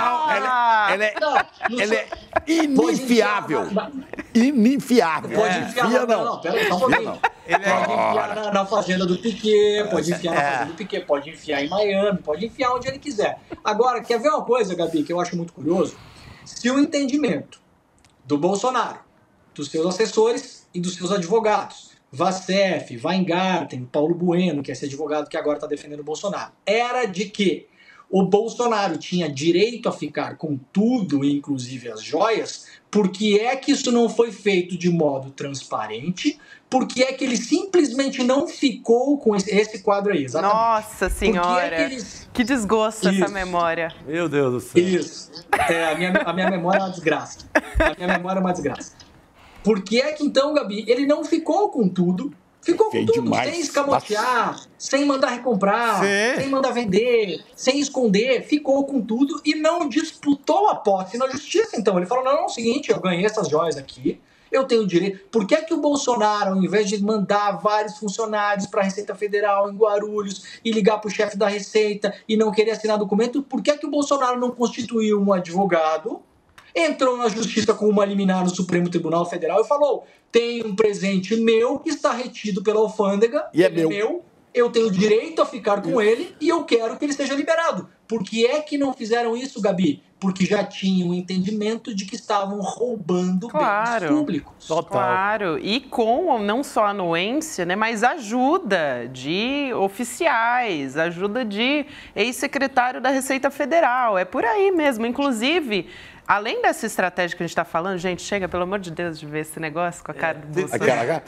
Ele é ininfiável. Ininfiável. Pode enfiar, não, pera aí, só um pouquinho. Ele pode enfiar na fazenda do Piquet, pode enfiar na fazenda do Piquet, pode enfiar em Miami, pode enfiar onde ele quiser. Agora, quer ver uma coisa, Gabi, que eu acho muito curioso? Se o entendimento do Bolsonaro, dos seus assessores e dos seus advogados, Vassef, Weingarten, Paulo Bueno, que é esse advogado que agora está defendendo o Bolsonaro, era de que o Bolsonaro tinha direito a ficar com tudo, inclusive as joias, por que é que isso não foi feito de modo transparente? Por que é que ele simplesmente não ficou com esse quadro aí? Exatamente. Nossa Senhora, que desgosto essa memória. Meu Deus do céu. Isso. A minha memória é uma desgraça. A minha memória é uma desgraça. Por que é que então, Gabi, ele não ficou com tudo? Ficou com tudo, sem escamotear, sem mandar recomprar, sem mandar vender, sem esconder, ficou com tudo e não disputou a posse na justiça. Então ele falou, não, é o seguinte, eu ganhei essas joias aqui, eu tenho direito. Por que é que o Bolsonaro, ao invés de mandar vários funcionários para a Receita Federal em Guarulhos e ligar para o chefe da Receita e não querer assinar documento, por que é que o Bolsonaro não constituiu um advogado, entrou na justiça com uma liminar no Supremo Tribunal Federal e falou, tem um presente meu que está retido pela alfândega, e é meu, eu tenho direito a ficar com ele e eu quero que ele seja liberado. Por que é que não fizeram isso, Gabi? Porque já tinham o entendimento de que estavam roubando bens públicos. Total. Claro, e com não só anuência, né, mas ajuda de oficiais, ajuda de ex-secretário da Receita Federal. É por aí mesmo. Inclusive, além dessa estratégia que a gente está falando, gente, chega, pelo amor de Deus, de ver esse negócio com a cara do Bolsonaro.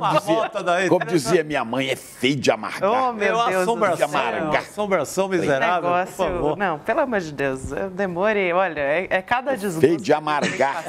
Como dizia minha mãe, é feio de amargar. Oh, meu Deus de amargar. Assombração miserável, negócio, por favor. Não, pelo amor de Deus, demore, olha, é cada desgosto. Feio de amargar.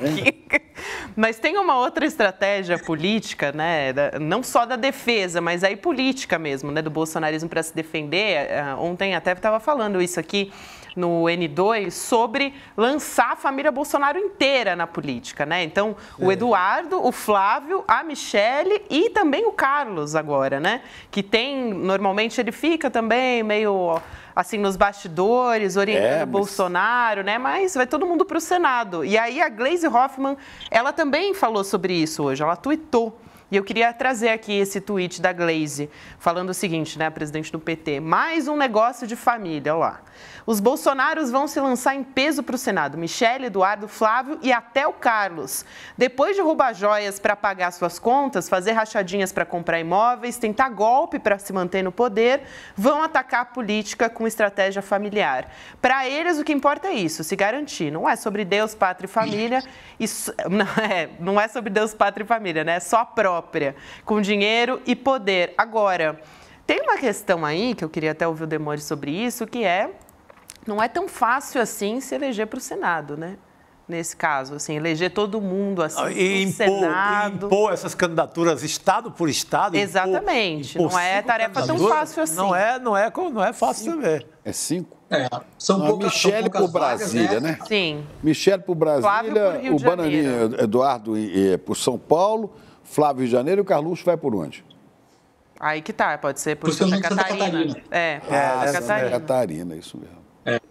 Mas tem uma outra estratégia política, né, não só da defesa, mas aí política mesmo, né, do bolsonarismo para se defender. Ontem até estava falando isso aqui no N2 sobre lançar a família Bolsonaro inteira na política, né? Então, o Eduardo, o Flávio, a Michele e também o Carlos agora, né? Que tem, normalmente ele fica também meio assim nos bastidores, orientando o Bolsonaro, né? Mas vai todo mundo para o Senado. E aí a Gleisi Hoffmann, ela também falou sobre isso hoje, ela tuitou. E eu queria trazer aqui esse tweet da Gleisi, falando o seguinte, né, a presidente do PT, mais um negócio de família, olha lá. Os bolsonaros vão se lançar em peso para o Senado, Michele, Eduardo, Flávio e até o Carlos. Depois de roubar joias para pagar suas contas, fazer rachadinhas para comprar imóveis, tentar golpe para se manter no poder, vão atacar a política com estratégia familiar. Para eles, o que importa é isso, se garantir. Não é sobre Deus, pátria e família, isso, não é sobre Deus, pátria e família, né? É só a própria, com dinheiro e poder. Agora, tem uma questão aí, que eu queria até ouvir o Demore sobre isso, que não é tão fácil assim se eleger para o Senado, né? nesse caso, assim, eleger todo mundo assim, no Senado. Impor essas candidaturas estado por estado. Exatamente. Impor não é tarefa tão fácil assim. Não é fácil também. É 5? São poucas, Michele por Brasília, vagas, né? Sim. Michele por Brasília, Flávio por Rio o de Bananinha Janeiro. Eduardo por São Paulo, Flávio Rio de Janeiro e o Carluxo vai por onde? Aí que tá, pode ser por Santa Catarina. Santa Catarina, isso mesmo.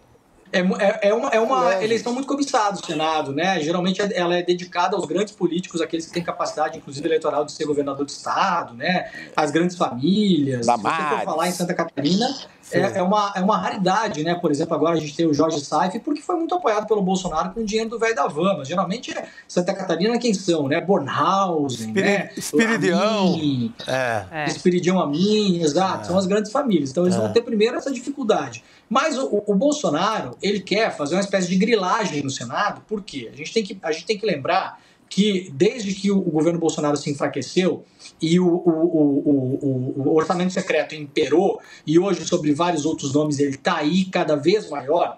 É uma eleição muito cobiçada do Senado, né? Geralmente ela é dedicada aos grandes políticos, aqueles que têm capacidade, inclusive eleitoral, de ser governador do estado, né? As grandes famílias. Se você for falar em Santa Catarina, é uma raridade, né? Por exemplo, agora a gente tem o Jorge Saif, porque foi muito apoiado pelo Bolsonaro com o dinheiro do velho da van. Mas geralmente Santa Catarina quem são, né? Bornhausen, né? Espiridião. Espiridião Amin, exato. São as grandes famílias. Então eles vão ter primeiro essa dificuldade. Mas o Bolsonaro, ele quer fazer uma espécie de grilagem no Senado, por quê? A gente tem que lembrar que desde que o governo Bolsonaro se enfraqueceu e o orçamento secreto imperou, e hoje sobre vários outros nomes ele está aí cada vez maior,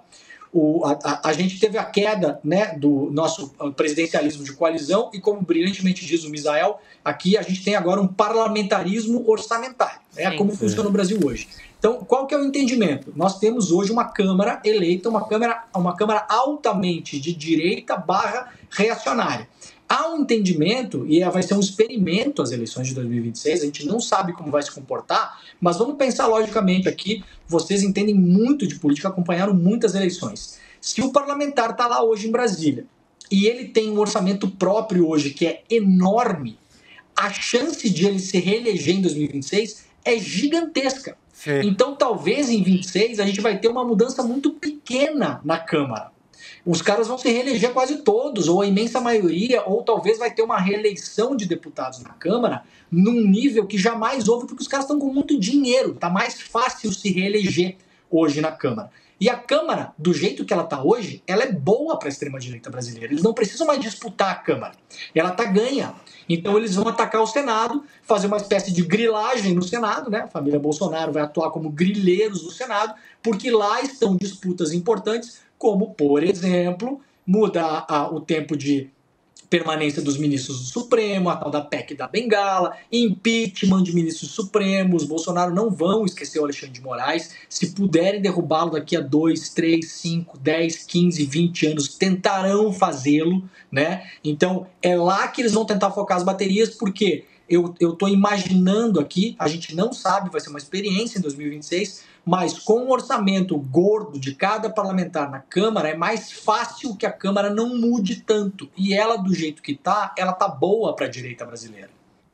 a gente teve a queda, né, do nosso presidencialismo de coalizão e, como brilhantemente diz o Misael, aqui a gente tem agora um parlamentarismo orçamentário. É como funciona o Brasil hoje. Então, qual que é o entendimento? Nós temos hoje uma Câmara eleita, uma Câmara altamente de direita / reacionária. Há um entendimento, e vai ser um experimento as eleições de 2026, a gente não sabe como vai se comportar, mas vamos pensar logicamente aqui, vocês entendem muito de política, acompanharam muitas eleições. Se o parlamentar está lá hoje em Brasília, e ele tem um orçamento próprio hoje que é enorme, a chance de ele se reeleger em 2026 é gigantesca. Sim. Então, talvez em 26 a gente vai ter uma mudança muito pequena na Câmara. Os caras vão se reeleger quase todos, ou a imensa maioria, ou talvez vai ter uma reeleição de deputados na Câmara num nível que jamais houve, porque os caras estão com muito dinheiro. Está mais fácil se reeleger hoje na Câmara. E a Câmara, do jeito que ela está hoje, ela é boa para a extrema-direita brasileira. Eles não precisam mais disputar a Câmara. Ela está ganha. Então eles vão atacar o Senado, fazer uma espécie de grilagem no Senado, né? A família Bolsonaro vai atuar como grileiros do Senado, porque lá estão disputas importantes, como, por exemplo, mudar o tempo de permanência dos ministros do Supremo, a tal da PEC da Bengala, impeachment de ministros supremos. Bolsonaro não vão esquecer o Alexandre de Moraes. Se puderem derrubá-lo daqui a 2, 3, 5, 10, 15, 20 anos, tentarão fazê-lo, né? Então, é lá que eles vão tentar focar as baterias, porque eu estou imaginando aqui, a gente não sabe, vai ser uma experiência em 2026, mas com o orçamento gordo de cada parlamentar na Câmara, é mais fácil que a Câmara não mude tanto. E ela, do jeito que está, ela está boa para a direita brasileira.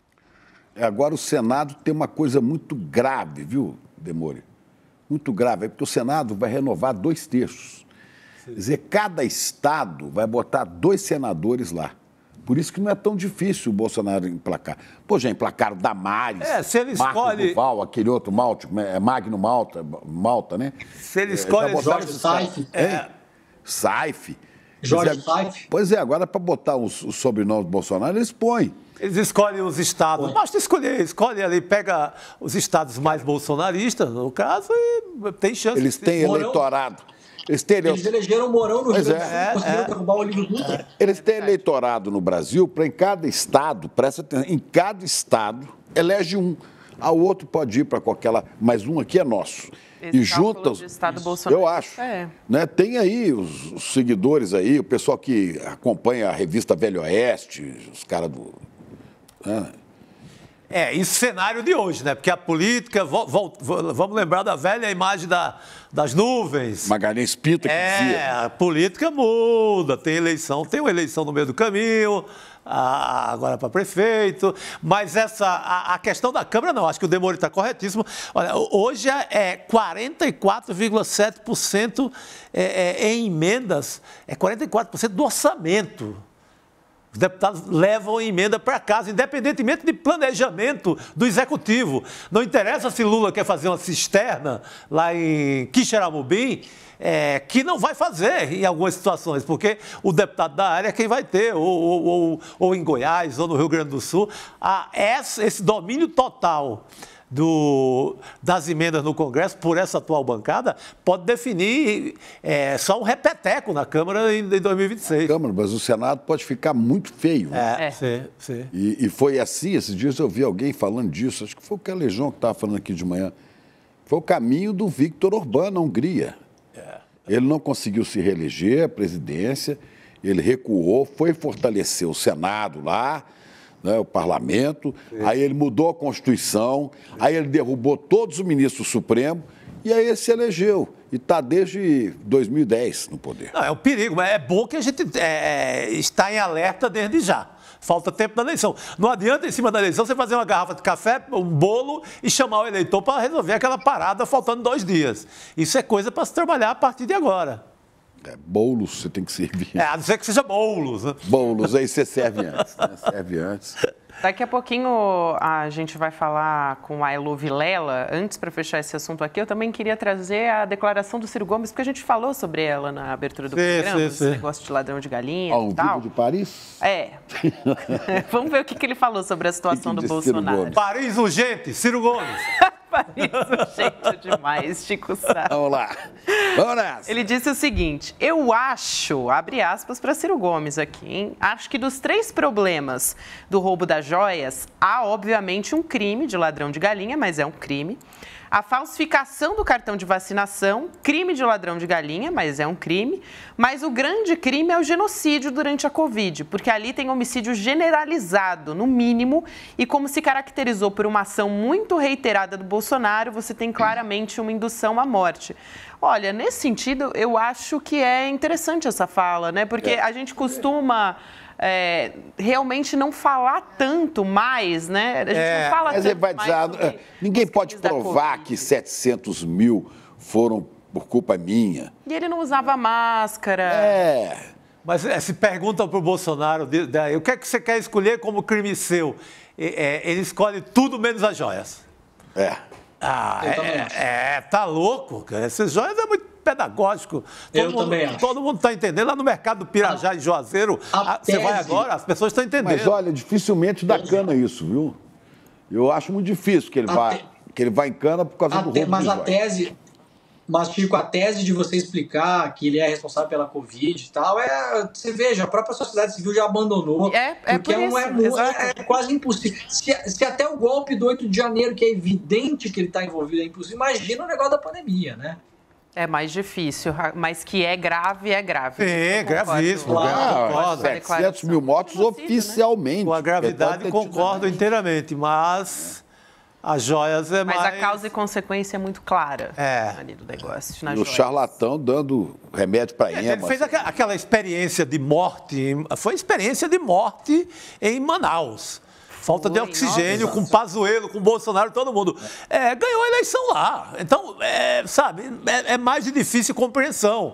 Agora o Senado tem uma coisa muito grave, viu, Demore? Muito grave, porque o Senado vai renovar 2 terços. Quer dizer, cada estado vai botar 2 senadores lá. Por isso que não é tão difícil o Bolsonaro emplacar. Pô, já emplacaram Damares, se ele escolhe... Duval, aquele outro Magno Malta, né? Se ele escolhe... Jorge Saif. Saif. Jorge Saif. Pois é, agora para botar o sobrenome do Bolsonaro, eles põem. Eles escolhem os estados. Basta escolher, escolhe ali, pega os estados mais bolsonaristas, no caso, e tem chance. Eles têm eleitorado. Eles elegeram o Mourão no Rio Grande do Sul, conseguiram derrubar o Olívio Dutra. Eles têm eleitorado no Brasil para em cada estado, presta atenção, em cada estado elege um. O outro pode ir para qualquer lá, mas um aqui é nosso. E junta, eu acho. Né, tem aí os seguidores aí, o pessoal que acompanha a revista Velho Oeste, os caras do... Isso cenário de hoje, né? Porque a política, vamos lembrar da velha imagem das nuvens. Magalhães Pinto que dizia. A política muda, tem uma eleição no meio do caminho, agora para prefeito, mas a questão da Câmara, não, acho que o Demore está corretíssimo. Olha, hoje é 44,7% em emendas, é 44% do orçamento. Os deputados levam emenda para casa, independentemente de planejamento do Executivo. Não interessa se Lula quer fazer uma cisterna lá em Quixeramobim, que não vai fazer em algumas situações, porque o deputado da área é quem vai ter, ou em Goiás, ou no Rio Grande do Sul. Esse domínio total das emendas no Congresso por essa atual bancada pode definir só um repeteco na Câmara em 2026. Câmara, mas o Senado pode ficar muito feio. Né? Sim. E foi assim, esses dias eu vi alguém falando disso, acho que foi o Calejão que estava falando aqui de manhã. Foi o caminho do Viktor Orbán na Hungria. Ele não conseguiu se reeleger à presidência, ele recuou, foi fortalecer o Senado lá, né, o parlamento, aí ele mudou a Constituição, aí ele derrubou todos os ministros do Supremo e aí ele se elegeu. E está desde 2010 no poder. Não, é um perigo, mas é bom que a gente está em alerta desde já. Falta tempo da eleição. Não adianta, em cima da eleição, você fazer uma garrafa de café, um bolo e chamar o eleitor para resolver aquela parada faltando 2 dias. Isso é coisa para se trabalhar a partir de agora. Bolos você tem que servir. A não ser que seja bolos. Né? Bolos, aí você serve antes. Né? Serve antes. Daqui a pouquinho a gente vai falar com a Elo Vilela. Antes, para fechar esse assunto aqui, eu também queria trazer a declaração do Ciro Gomes, porque a gente falou sobre ela na abertura do programa, esse negócio de ladrão de galinha e tal. Ao vivo de Paris? Vamos ver o que ele falou sobre a situação do Bolsonaro. Paris urgente, Ciro Gomes. Paris urgente demais, Chico Sá. Vamos lá. Vamos nessa. Ele disse o seguinte: eu acho, abre aspas para Ciro Gomes aqui, hein? Acho que dos 3 problemas do roubo das joias, há obviamente um crime de ladrão de galinha, mas é um crime. A falsificação do cartão de vacinação, crime de ladrão de galinha, mas é um crime. Mas o grande crime é o genocídio durante a Covid, porque ali tem homicídio generalizado, no mínimo, e como se caracterizou por uma ação muito reiterada do Bolsonaro, você tem claramente uma indução à morte. Olha, nesse sentido, eu acho que é interessante essa fala, né? Porque a gente costuma... realmente não falar tanto mais, né? A gente não fala mas tanto vai dizer, ninguém pode provar que 700 mil foram por culpa minha. E ele não usava máscara. Mas se perguntam para o Bolsonaro, o que é que você quer escolher como crime seu? Ele escolhe tudo menos as joias. Tá louco, cara. Essas joias é muito pedagógico. Todo mundo está entendendo. Lá no mercado do Pirajá, em Juazeiro, você vai agora, as pessoas estão entendendo. Mas olha, dificilmente dá cana isso, viu? Eu acho muito difícil que ele vá em cana por causa do roubo mas de a joias. tese... Mas, Chico, a tese de você explicar que ele é responsável pela Covid e tal, você veja, a própria sociedade civil já abandonou. Porque é quase impossível. Se até o golpe do 8 de janeiro, que é evidente que ele está envolvido, é impossível, imagina o negócio da pandemia, né? É mais difícil, mas que é grave, é grave. É gravíssimo. 700 mil mortos oficialmente. Com a gravidade, concordo inteiramente, mas... As joias é mais... Mas a causa e consequência é muito clara ali do negócio. E o charlatão dando remédio para ema. Ele fez aquela experiência de morte, foi experiência de morte em Manaus. Falta de oxigênio, com Pazuello, com Bolsonaro, todo mundo. Ganhou a eleição lá. Então, é mais de difícil compreensão.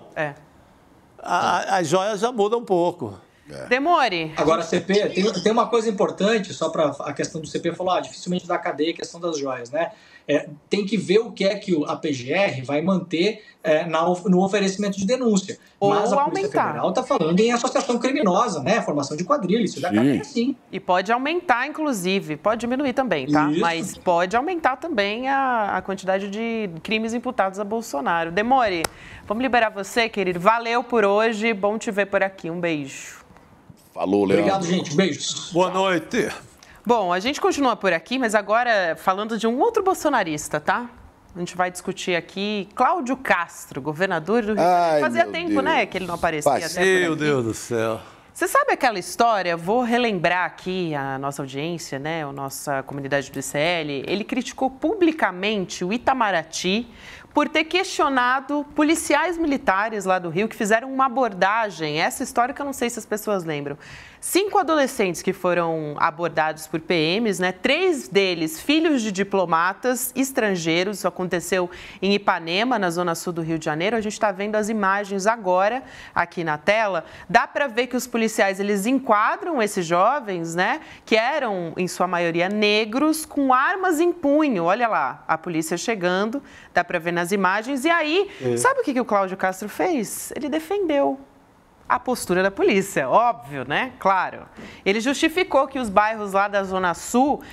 As joias já mudam um pouco. Demore. Agora, CP, tem uma coisa importante, só para a questão do CP, falou, dificilmente da cadeia, a questão das joias, né? Tem que ver o que é que a PGR vai manter no oferecimento de denúncia. Mas a Polícia Federal está falando em associação criminosa, né? Formação de quadrilha, isso da cadeia sim. E pode aumentar, inclusive, pode diminuir também, tá? Isso. Mas pode aumentar também a quantidade de crimes imputados a Bolsonaro. Demore, vamos liberar você, querido. Valeu por hoje, bom te ver por aqui. Um beijo. Falou, Leandro. Obrigado, gente. Beijos. Boa noite. Bom, a gente continua por aqui, mas agora falando de um outro bolsonarista, tá? A gente vai discutir aqui Cláudio Castro, governador do Rio de Janeiro. Fazia tempo, né, que ele não aparecia. Meu Deus do céu. Você sabe aquela história? Vou relembrar aqui a nossa audiência, né, a nossa comunidade do ICL. Ele criticou publicamente o Itamaraty por ter questionado policiais militares lá do Rio que fizeram uma abordagem, essa história que eu não sei se as pessoas lembram. 5 adolescentes que foram abordados por PMs, né? 3 deles filhos de diplomatas estrangeiros, isso aconteceu em Ipanema, na zona sul do Rio de Janeiro. A gente está vendo as imagens agora aqui na tela. Dá para ver que os policiais, eles enquadram esses jovens, né? Que eram, em sua maioria, negros, com armas em punho. Olha lá, a polícia chegando, dá para ver nas imagens. E aí, sabe o que o Cláudio Castro fez? Ele defendeu a postura da polícia, óbvio, né? Claro. Ele justificou que os bairros lá da Zona Sul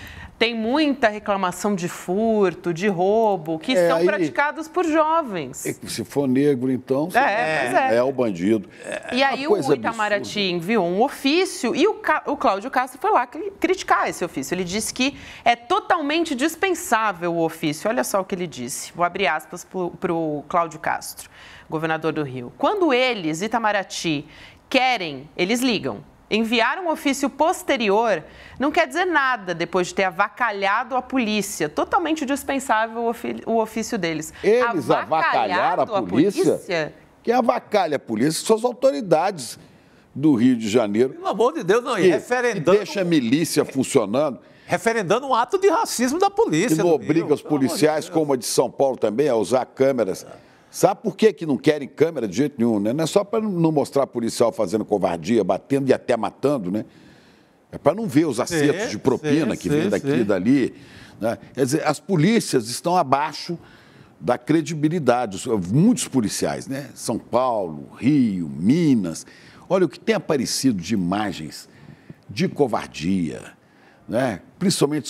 tem muita reclamação de furto, de roubo, que são praticados por jovens. Se for negro, então, é o bandido. E aí o Itamaraty enviou um ofício e o Cláudio Castro foi lá criticar esse ofício. Ele disse que é totalmente dispensável o ofício. Olha só o que ele disse. Vou abrir aspas para o Cláudio Castro, governador do Rio. Quando eles, Itamaraty, querem, eles ligam. Enviar um ofício posterior não quer dizer nada depois de ter avacalhado a polícia. Totalmente dispensável o ofício deles. Eles avacalharam a polícia? Quem avacalha a polícia são as autoridades do Rio de Janeiro. Pelo amor de Deus, não. E referendando... E deixa a milícia funcionando. Referendando um ato de racismo da polícia. E não obriga os policiais, como a de São Paulo também, a usar câmeras. Sabe por que não querem câmera de jeito nenhum, né? Não é só para não mostrar policial fazendo covardia, batendo e até matando, né? É para não ver os acertos de propina que vem daqui e dali. Né? Quer dizer, as polícias estão abaixo da credibilidade. Muitos policiais, né? São Paulo, Rio, Minas. Olha, o que tem aparecido de imagens de covardia, né? Principalmente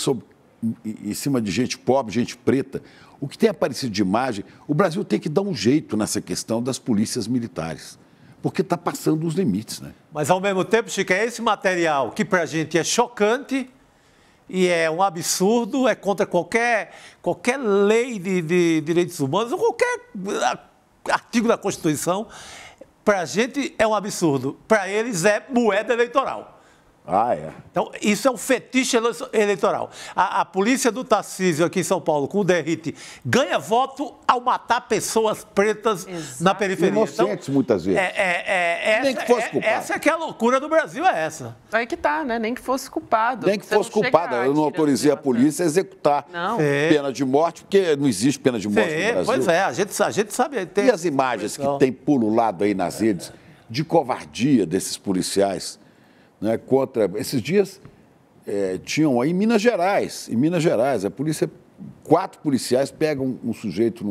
em cima de gente pobre, gente preta. O que tem aparecido de imagem, o Brasil tem que dar um jeito nessa questão das polícias militares, porque está passando os limites, né? Mas, ao mesmo tempo, Chico, é esse material que, para a gente, é chocante e é um absurdo, é contra qualquer lei de direitos humanos ou qualquer artigo da Constituição. Para a gente, é um absurdo. Para eles, é moeda eleitoral. Então, isso é um fetiche eleitoral. A polícia do Tarcísio aqui em São Paulo, com o Derrite, ganha voto ao matar pessoas pretas na periferia. Inocentes, então, muitas vezes. Nem que fosse culpado. Essa é que é a loucura do Brasil, é essa. Aí que tá, né? Nem que fosse culpado. Nem que fosse culpado. Eu não autorizei a polícia a executar pena de morte, porque não existe pena de morte no Brasil. Pois é, a gente sabe. E as imagens que tem pululado aí nas redes de covardia desses policiais, né, contra... Esses dias tinham aí em Minas Gerais, a polícia, 4 policiais pegam um sujeito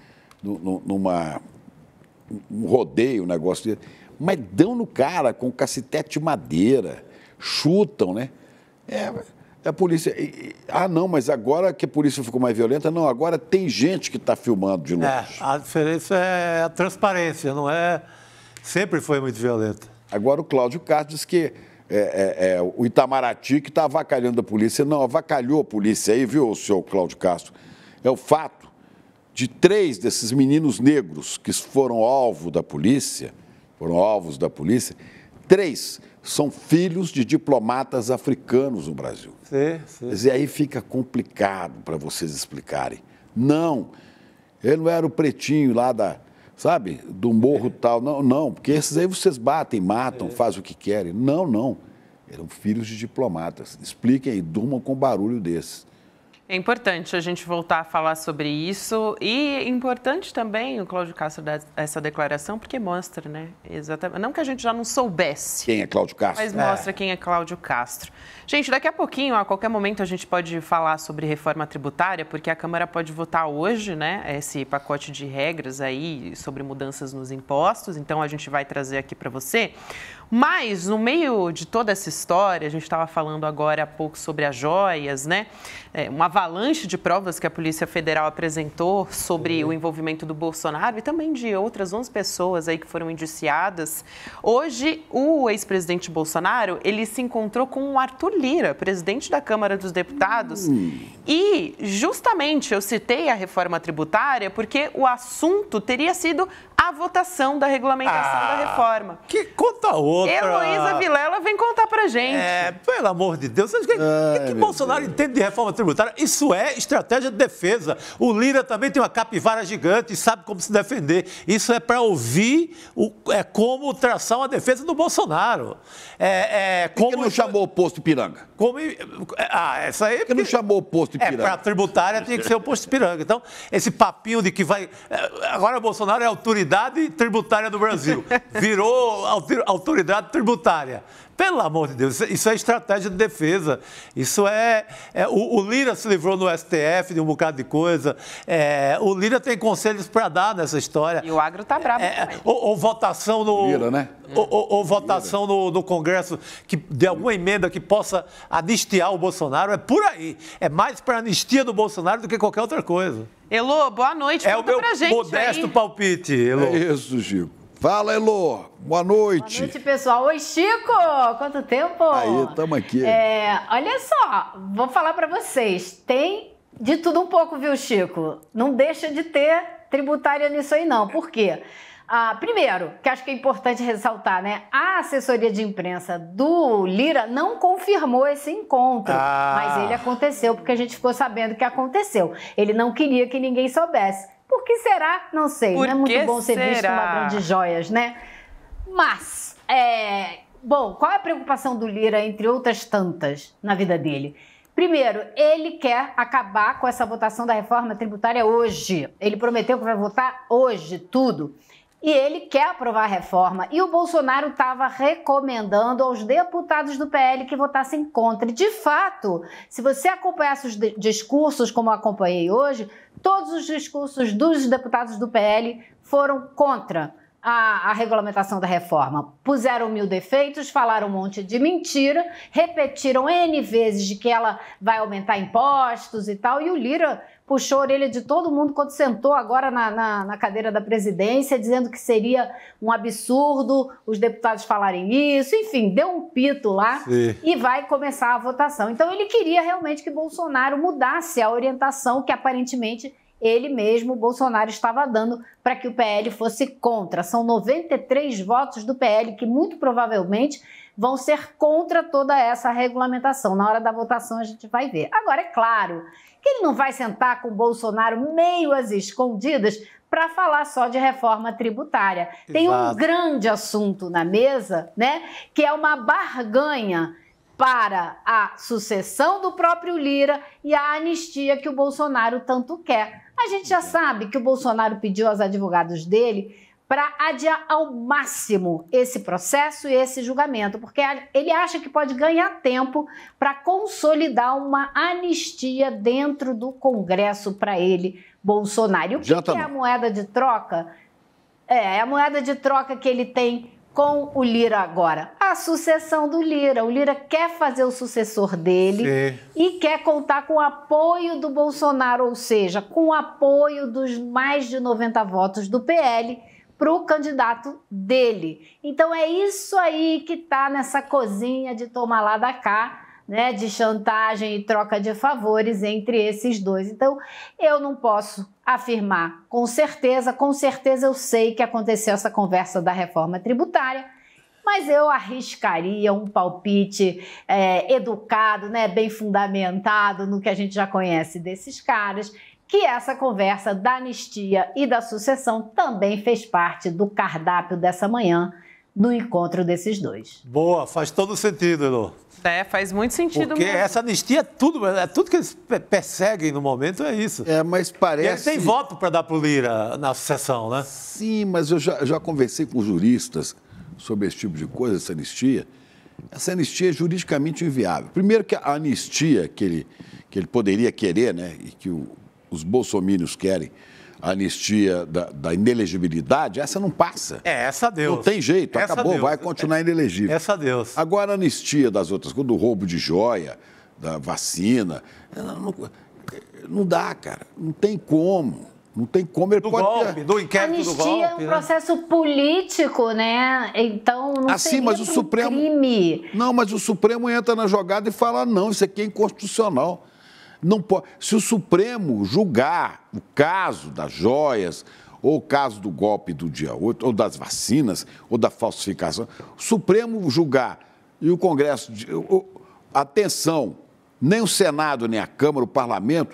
um rodeio, um negócio dele, mas dão no cara com cacetete de madeira, chutam, né? A polícia... não, mas agora que a polícia ficou mais violenta, não, agora tem gente que está filmando de longe. A diferença é a transparência, não é... Sempre foi muito violenta. Agora o Cláudio Castro diz que o Itamaraty que está avacalhando a polícia. Não, avacalhou a polícia aí, viu, senhor Cláudio Castro? É o fato de 3 desses meninos negros que foram alvos da polícia, 3 são filhos de diplomatas africanos no Brasil. Sim. Quer dizer, aí fica complicado para vocês explicarem. Não, ele não era o pretinho lá do morro tal. Não, porque esses aí vocês batem, matam, fazem o que querem. Não. Eram filhos de diplomatas. Expliquem aí, durmam com barulho desses. É importante a gente voltar a falar sobre isso e é importante também o Cláudio Castro dar essa declaração, porque mostra, né? Exatamente. Não que a gente já não soubesse. Quem é Cláudio Castro? Mas mostra quem é Cláudio Castro. Gente, daqui a pouquinho, a qualquer momento, a gente pode falar sobre reforma tributária, porque a Câmara pode votar hoje, né? Esse pacote de regras aí sobre mudanças nos impostos. Então, a gente vai trazer aqui para você. Mas, no meio de toda essa história, a gente estava falando agora há pouco sobre as joias, né? Uma avalanche de provas que a Polícia Federal apresentou sobre o envolvimento do Bolsonaro e também de outras 11 pessoas aí que foram indiciadas. Hoje, o ex-presidente Bolsonaro, ele se encontrou com o Arthur Lira, presidente da Câmara dos Deputados. E, justamente, eu citei a reforma tributária porque o assunto teria sido a votação da regulamentação da reforma. Que conta outra. Heloísa Vilela vem contar pra gente. Pelo amor de Deus. O que Bolsonaro entende de reforma tributária? Isso é estratégia de defesa. O Lira também tem uma capivara gigante e sabe como se defender. Isso é para ouvir como traçar uma defesa do Bolsonaro. Por que não chamou o posto Ipiranga? Essa aí... Por que não chamou o posto Ipiranga? Para a tributária tinha que ser o posto Ipiranga. Então, esse papinho de que vai... Agora o Bolsonaro é a autoridade tributária do Brasil. Virou autoridade tributária. Pelo amor de Deus, isso é estratégia de defesa. Isso o Lira se livrou no STF de um bocado de coisa. O Lira tem conselhos para dar nessa história. E o agro está bravo também. Ou votação no... Lira, né? Ou votação no Congresso de alguma emenda que possa anistiar o Bolsonaro. É por aí. É mais para anistia do Bolsonaro do que qualquer outra coisa. Elô, boa noite. Conta pra gente. É o meu modesto palpite, Elô. É isso, Chico. Fala, Elô. Boa noite. Boa noite, pessoal. Oi, Chico. Quanto tempo? Aí, estamos aqui. Olha só, vou falar para vocês. Tem de tudo um pouco, viu, Chico? Não deixa de ter tributária nisso aí, não. Por quê? Primeiro, que acho que é importante ressaltar, né? A assessoria de imprensa do Lira não confirmou esse encontro, mas ele aconteceu porque a gente ficou sabendo que aconteceu. Ele não queria que ninguém soubesse. Por que será? Não sei. Não é muito bom ser visto um ladrão de joias, né? Mas, bom, qual é a preocupação do Lira, entre outras tantas, na vida dele? Primeiro, ele quer acabar com essa votação da reforma tributária hoje. Ele prometeu que vai votar hoje, tudo. E ele quer aprovar a reforma. E o Bolsonaro estava recomendando aos deputados do PL que votassem contra. E, de fato, se você acompanhasse os discursos, como eu acompanhei hoje, todos os discursos dos deputados do PL foram contra a regulamentação da reforma. Puseram 1000 defeitos, falaram um monte de mentira, repetiram N vezes de que ela vai aumentar impostos e tal, e o Lira puxou a orelha de todo mundo quando sentou agora na cadeira da presidência, dizendo que seria um absurdo os deputados falarem isso, enfim, deu um pito lá. Sim. E vai começar a votação. Então ele queria realmente que Bolsonaro mudasse a orientação que aparentemente ele mesmo, Bolsonaro, estava dando para que o PL fosse contra. São 93 votos do PL que muito provavelmente vão ser contra toda essa regulamentação. Na hora da votação a gente vai ver. Agora, é claro que ele não vai sentar com o Bolsonaro meio às escondidas para falar só de reforma tributária. Exato. Tem um grande assunto na mesa, né, que é uma barganha para a sucessão do próprio Lira e a anistia que o Bolsonaro tanto quer. A gente já sabe que o Bolsonaro pediu aos advogados dele para adiar ao máximo esse processo e esse julgamento, porque ele acha que pode ganhar tempo para consolidar uma anistia dentro do Congresso para ele, Bolsonaro. E o que é a moeda de troca? É a moeda de troca que ele tem com o Lira agora. A sucessão do Lira. O Lira quer fazer o sucessor dele. Sim. E quer contar com o apoio do Bolsonaro, ou seja, com o apoio dos mais de 90 votos do PL para o candidato dele. Então é isso aí que está nessa cozinha de tomar lá da cá, né, de chantagem e troca de favores entre esses dois. Então, eu não posso afirmar com certeza eu sei que aconteceu essa conversa da reforma tributária, mas eu arriscaria um palpite educado, né, bem fundamentado no que a gente já conhece desses caras, que essa conversa da anistia e da sucessão também fez parte do cardápio dessa manhã, no encontro desses dois. Boa, faz todo sentido, Elô. Faz muito sentido porque mesmo. Essa anistia é tudo que eles perseguem no momento, é isso. Mas parece... E eles têm voto para dar para o Lira na sucessão, né? Sim, mas eu já conversei com juristas sobre esse tipo de coisa, essa anistia. Essa anistia é juridicamente inviável. Primeiro que a anistia que ele poderia querer, né, e que os bolsominions querem, a anistia da inelegibilidade, essa não passa. Essa deu. Não tem jeito, acabou, vai continuar inelegível. Essa deu. Agora, a anistia das outras coisas, do roubo de joia, da vacina, não dá, cara. Não tem como. Não tem como ele pode... Do inquérito do golpe. Anistia é um processo político, né? Então, não seria mas o Supremo... crime. Não, mas o Supremo entra na jogada e fala, não, isso aqui é inconstitucional. Não pode. Se o Supremo julgar o caso das joias, ou o caso do golpe do dia 8, ou das vacinas, ou da falsificação, o Supremo julgar e o Congresso... Atenção, nem o Senado, nem a Câmara, o Parlamento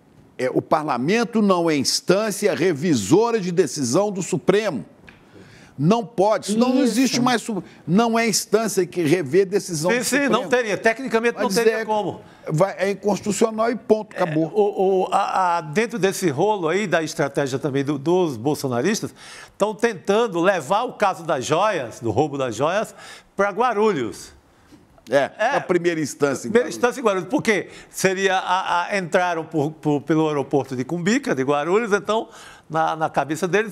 não é instância revisora de decisão do Supremo. Não pode, senão não existe mais... Não é instância que rever decisão do Supremo. Sim, não teria. Tecnicamente não teria como. É inconstitucional e ponto, acabou. Dentro desse rolo aí da estratégia também dos bolsonaristas, estão tentando levar o caso das joias, do roubo das joias, para Guarulhos. A primeira instância. Primeira instância em Guarulhos, porque entraram pelo aeroporto de Cumbica, de Guarulhos, então, na cabeça deles,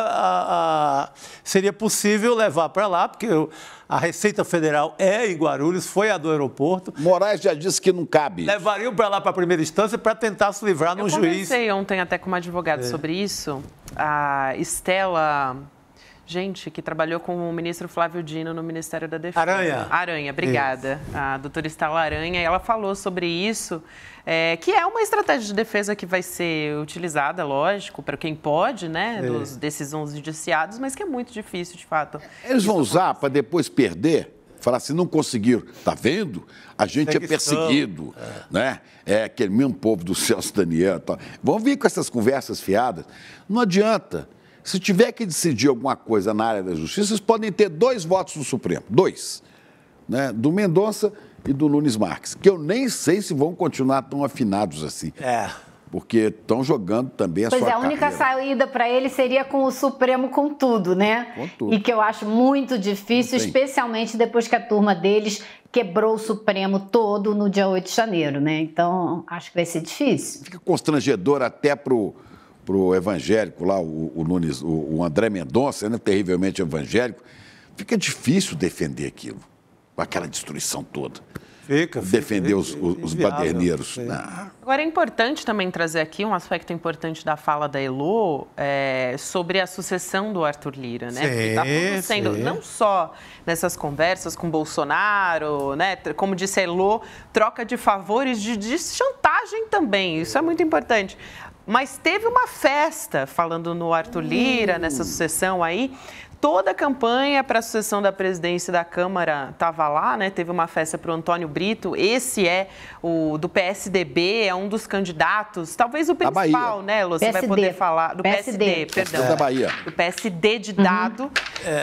seria possível levar para lá, porque a Receita Federal é em Guarulhos, foi a do aeroporto. Moraes já disse que não cabe. Levariam para lá para a primeira instância para tentar se livrar no juiz. Eu conversei ontem até com uma advogada sobre isso, a Estela... Gente, que trabalhou com o ministro Flávio Dino no Ministério da Defesa. Aranha, obrigada. Isso. A doutora Estela Aranha, ela falou sobre isso, que é uma estratégia de defesa que vai ser utilizada, lógico, para quem pode, né, desses 11 indiciados, mas que é muito difícil, de fato. Eles vão usar para depois perder? Falar assim, não conseguiram. Tá vendo? A gente é perseguido, né? É aquele mesmo povo do Celso Daniel e tal. Vão vir com essas conversas fiadas. Não adianta. Se tiver que decidir alguma coisa na área da justiça, vocês podem ter 2 votos no Supremo. 2. Né? Do Mendonça e do Nunes Marques. Que eu nem sei se vão continuar tão afinados assim. Porque estão jogando também a sua carreira. Pois é, a única saída para ele seria com o Supremo com tudo, né? Com tudo. E que eu acho muito difícil, especialmente depois que a turma deles quebrou o Supremo todo no dia 8 de janeiro, né? Então, acho que vai ser difícil. Fica constrangedor até pro evangélico lá, o Nunes, o André Mendonça, né, terrivelmente evangélico, fica difícil defender aquilo, com aquela destruição toda. Defender os baderneiros. Agora, é importante também trazer aqui um aspecto importante da fala da Elô sobre a sucessão do Arthur Lira, né? Porque está tudo sendo, não só nessas conversas com Bolsonaro, né? Como disse a Elô, troca de favores, de chantagem também, isso é muito importante. Mas teve uma festa, falando no Arthur Lira, nessa sucessão aí, toda a campanha para a sucessão da presidência da Câmara estava lá, né? Teve uma festa para o Antônio Brito, esse é o do PSDB, é um dos candidatos, talvez o principal, né, Lô? Você vai poder falar do PSD, perdão. Da Bahia. Do PSD de Dado.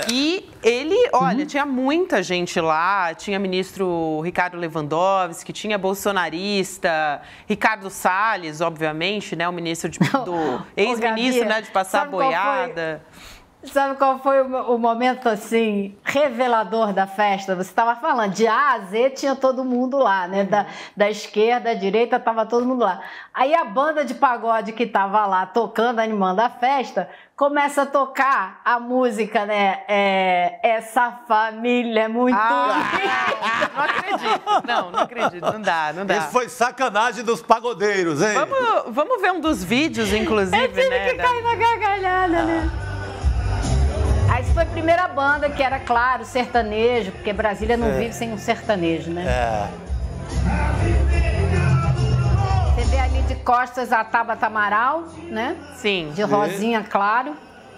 E ele, olha, tinha muita gente lá, tinha ministro Ricardo Lewandowski, tinha bolsonarista, Ricardo Salles, obviamente, né, o ministro do ex-ministro, né, de passar a boiada. Sabe qual foi o momento, assim, revelador da festa? Você estava falando, de A a Z tinha todo mundo lá, né? Da esquerda, da direita, estava todo mundo lá. Aí a banda de pagode que estava lá tocando, animando a festa, começa a tocar a música, né? Essa família é muito linda. Não acredito. Não acredito. Não dá. Isso foi sacanagem dos pagodeiros, hein? Vamos ver um dos vídeos, inclusive, Eu tive que cair na gargalhada, né? Essa foi a primeira banda que era, claro, sertanejo, porque Brasília não vive sem um sertanejo, né? Você vê ali de costas a Tabata Amaral, né? Sim. De rosinha, claro.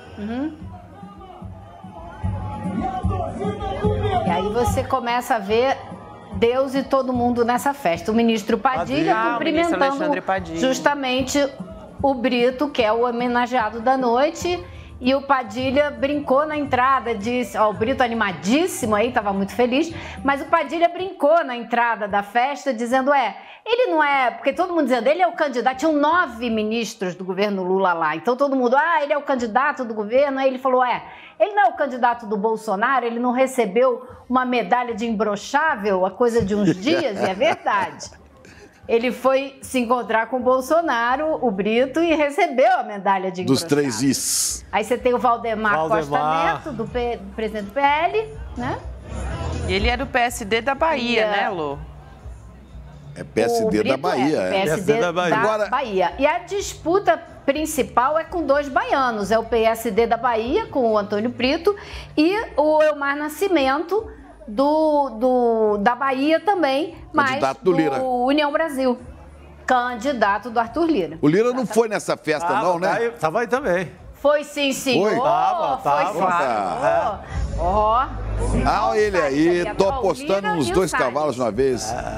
E aí você começa a ver Deus e todo mundo nessa festa. O ministro Padilha cumprimentando justamente o Brito, que é o homenageado da noite. E o Padilha brincou na entrada, disse, o Brito animadíssimo aí, estava muito feliz, mas o Padilha brincou na entrada da festa, dizendo, ele não é, porque todo mundo dizendo, ele é o candidato, tinham 9 ministros do governo Lula lá, então todo mundo, ele é o candidato do governo, aí ele falou, ele não é o candidato do Bolsonaro, ele não recebeu uma medalha de imbrochável a coisa de uns dias, e é verdade. Ele foi se encontrar com o Bolsonaro, o Brito, e recebeu a medalha de dos 3 Is. Aí você tem o Valdemar Costa Neto, do presidente do PL, né? E ele é do PSD da Bahia, né, Lô? É PSD da Bahia. PSD da Bahia. E a disputa principal é com 2 baianos. É o PSD da Bahia, com o Antônio Brito, e o Elmar Nascimento, da Bahia também, candidato do Lira. União Brasil, candidato do Arthur Lira. O Lira não foi nessa festa, não, né? Tava aí também. Foi sim, senhor. Foi? Tava. Ó. Olha ele aí, tô apostando nos 2 cavalos de uma vez.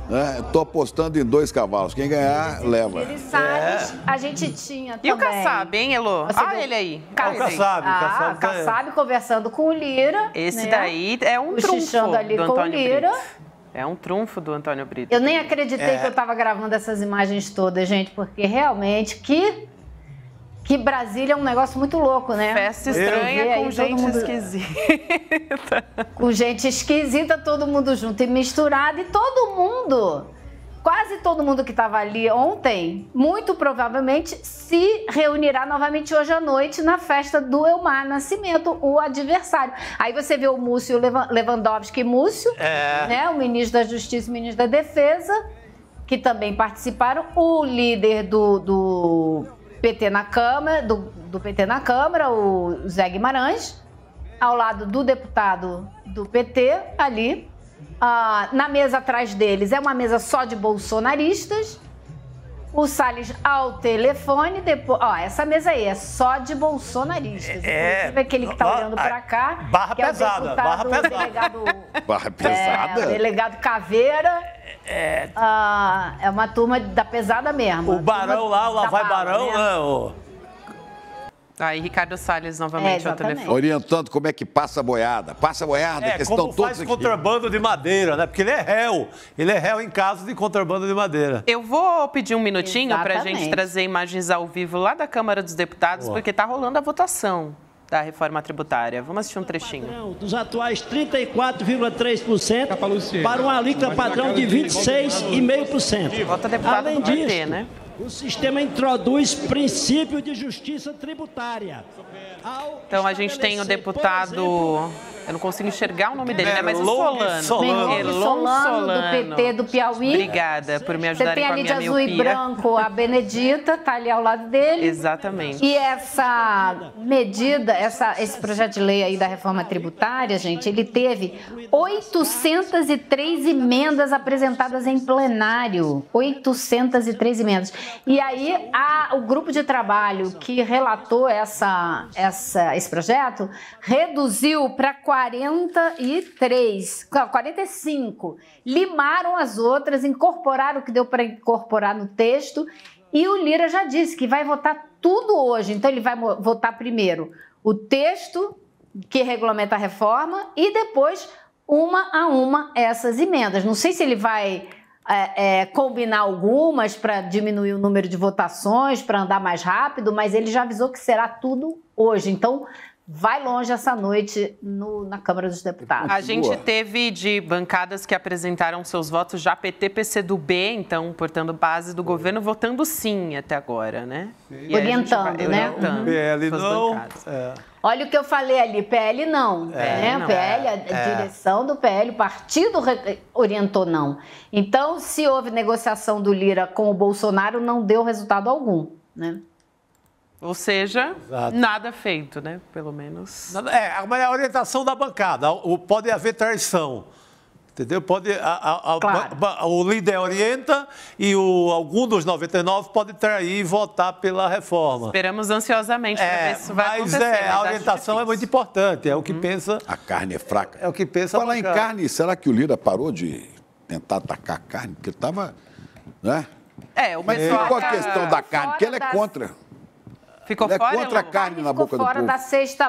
Estou apostando em 2 cavalos. Quem ganhar, leva. Ele Salles, a gente tinha também. E o Kassab, hein, Elô? Ele aí. O Kassab. O Kassab conversando com o Lira. Esse daí é um trunfo ali do com Antônio o Lira. Brito. É um trunfo do Antônio Brito. Eu nem acreditei que eu estava gravando essas imagens todas, gente, porque realmente que Brasília é um negócio muito louco, né? Festa estranha com gente esquisita. Com gente esquisita, todo mundo junto e misturado. E todo mundo, quase todo mundo que estava ali ontem, muito provavelmente se reunirá novamente hoje à noite na festa do Elmar Nascimento, o adversário. Aí você vê o Múcio Lewandowski Múcio, né? O ministro da Justiça e o ministro da Defesa, que também participaram. O líder do PT na Câmara, do PT na Câmara, o Zé Guimarães, ao lado do deputado do PT, ali. Na mesa atrás deles é uma mesa só de bolsonaristas. O Salles ao telefone, depois... essa mesa aí é só de bolsonaristas. Inclusive aquele que está olhando para cá, barra que é pesada, o deputado, barra delegado... Barra pesada? O delegado Caveira. É uma turma da pesada mesmo. O Barão lá vai Barão, né? Aí Ricardo Salles novamente ao telefone. Orientando como é que passa a boiada. Passa a boiada, que estão como todos faz aqui. contrabando de madeira, né? Porque ele é réu. Ele é réu em caso de contrabando de madeira. Eu vou pedir um minutinho para a gente trazer imagens ao vivo lá da Câmara dos Deputados, porque está rolando a votação da reforma tributária. Vamos assistir um trechinho. Dos atuais 34,3% para uma alíquota padrão de 26,5%. Vota deputado Além do PT, disso, né? o sistema introduz princípio de justiça tributária. Então a gente tem o deputado, eu não consigo enxergar o nome dele, né? Mas o Solano. Do PT do Piauí. Obrigada por me ajudarem com a minha miopia. Você tem ali de azul e branco a Benedita, tá ali ao lado dele. Exatamente. E essa medida, esse projeto de lei aí da reforma tributária, gente, ele teve 803 emendas apresentadas em plenário. 803 emendas. E aí o grupo de trabalho que relatou esse projeto reduziu para 45. Limaram as outras, incorporaram o que deu para incorporar no texto. E o Lira já disse que vai votar tudo hoje. Então ele vai votar primeiro o texto que regulamenta a reforma e depois, uma a uma, essas emendas. Não sei se ele vai combinar algumas para diminuir o número de votações, para andar mais rápido, mas ele já avisou que será tudo hoje. Então, vai longe essa noite na Câmara dos Deputados. A gente teve de bancadas que apresentaram seus votos já PT, PCdoB, então, portanto, base do governo, votando sim até agora, né? Orientando, né? PL não. Olha o que eu falei ali, PL não, né? não. PL, a direção do PL, o partido orientou não. Então, se houve negociação do Lira com o Bolsonaro, não deu resultado algum, né? Ou seja, nada feito, né? Pelo menos. Mas é a orientação da bancada. Pode haver traição. Entendeu? Claro. O líder orienta e algum dos 99 pode trair e votar pela reforma. Esperamos ansiosamente para ver se isso vai acontecer. Mas a orientação é muito importante. É o que pensa. A carne é fraca. É o que pensa. Falar em carne, será que o Lira parou de tentar atacar a carne? Porque ele estava. Né? Mas ficou a questão da carne, porque ele é contra. Ficou ele fora? É contra a carne na boca do povo. Ficou fora da cesta.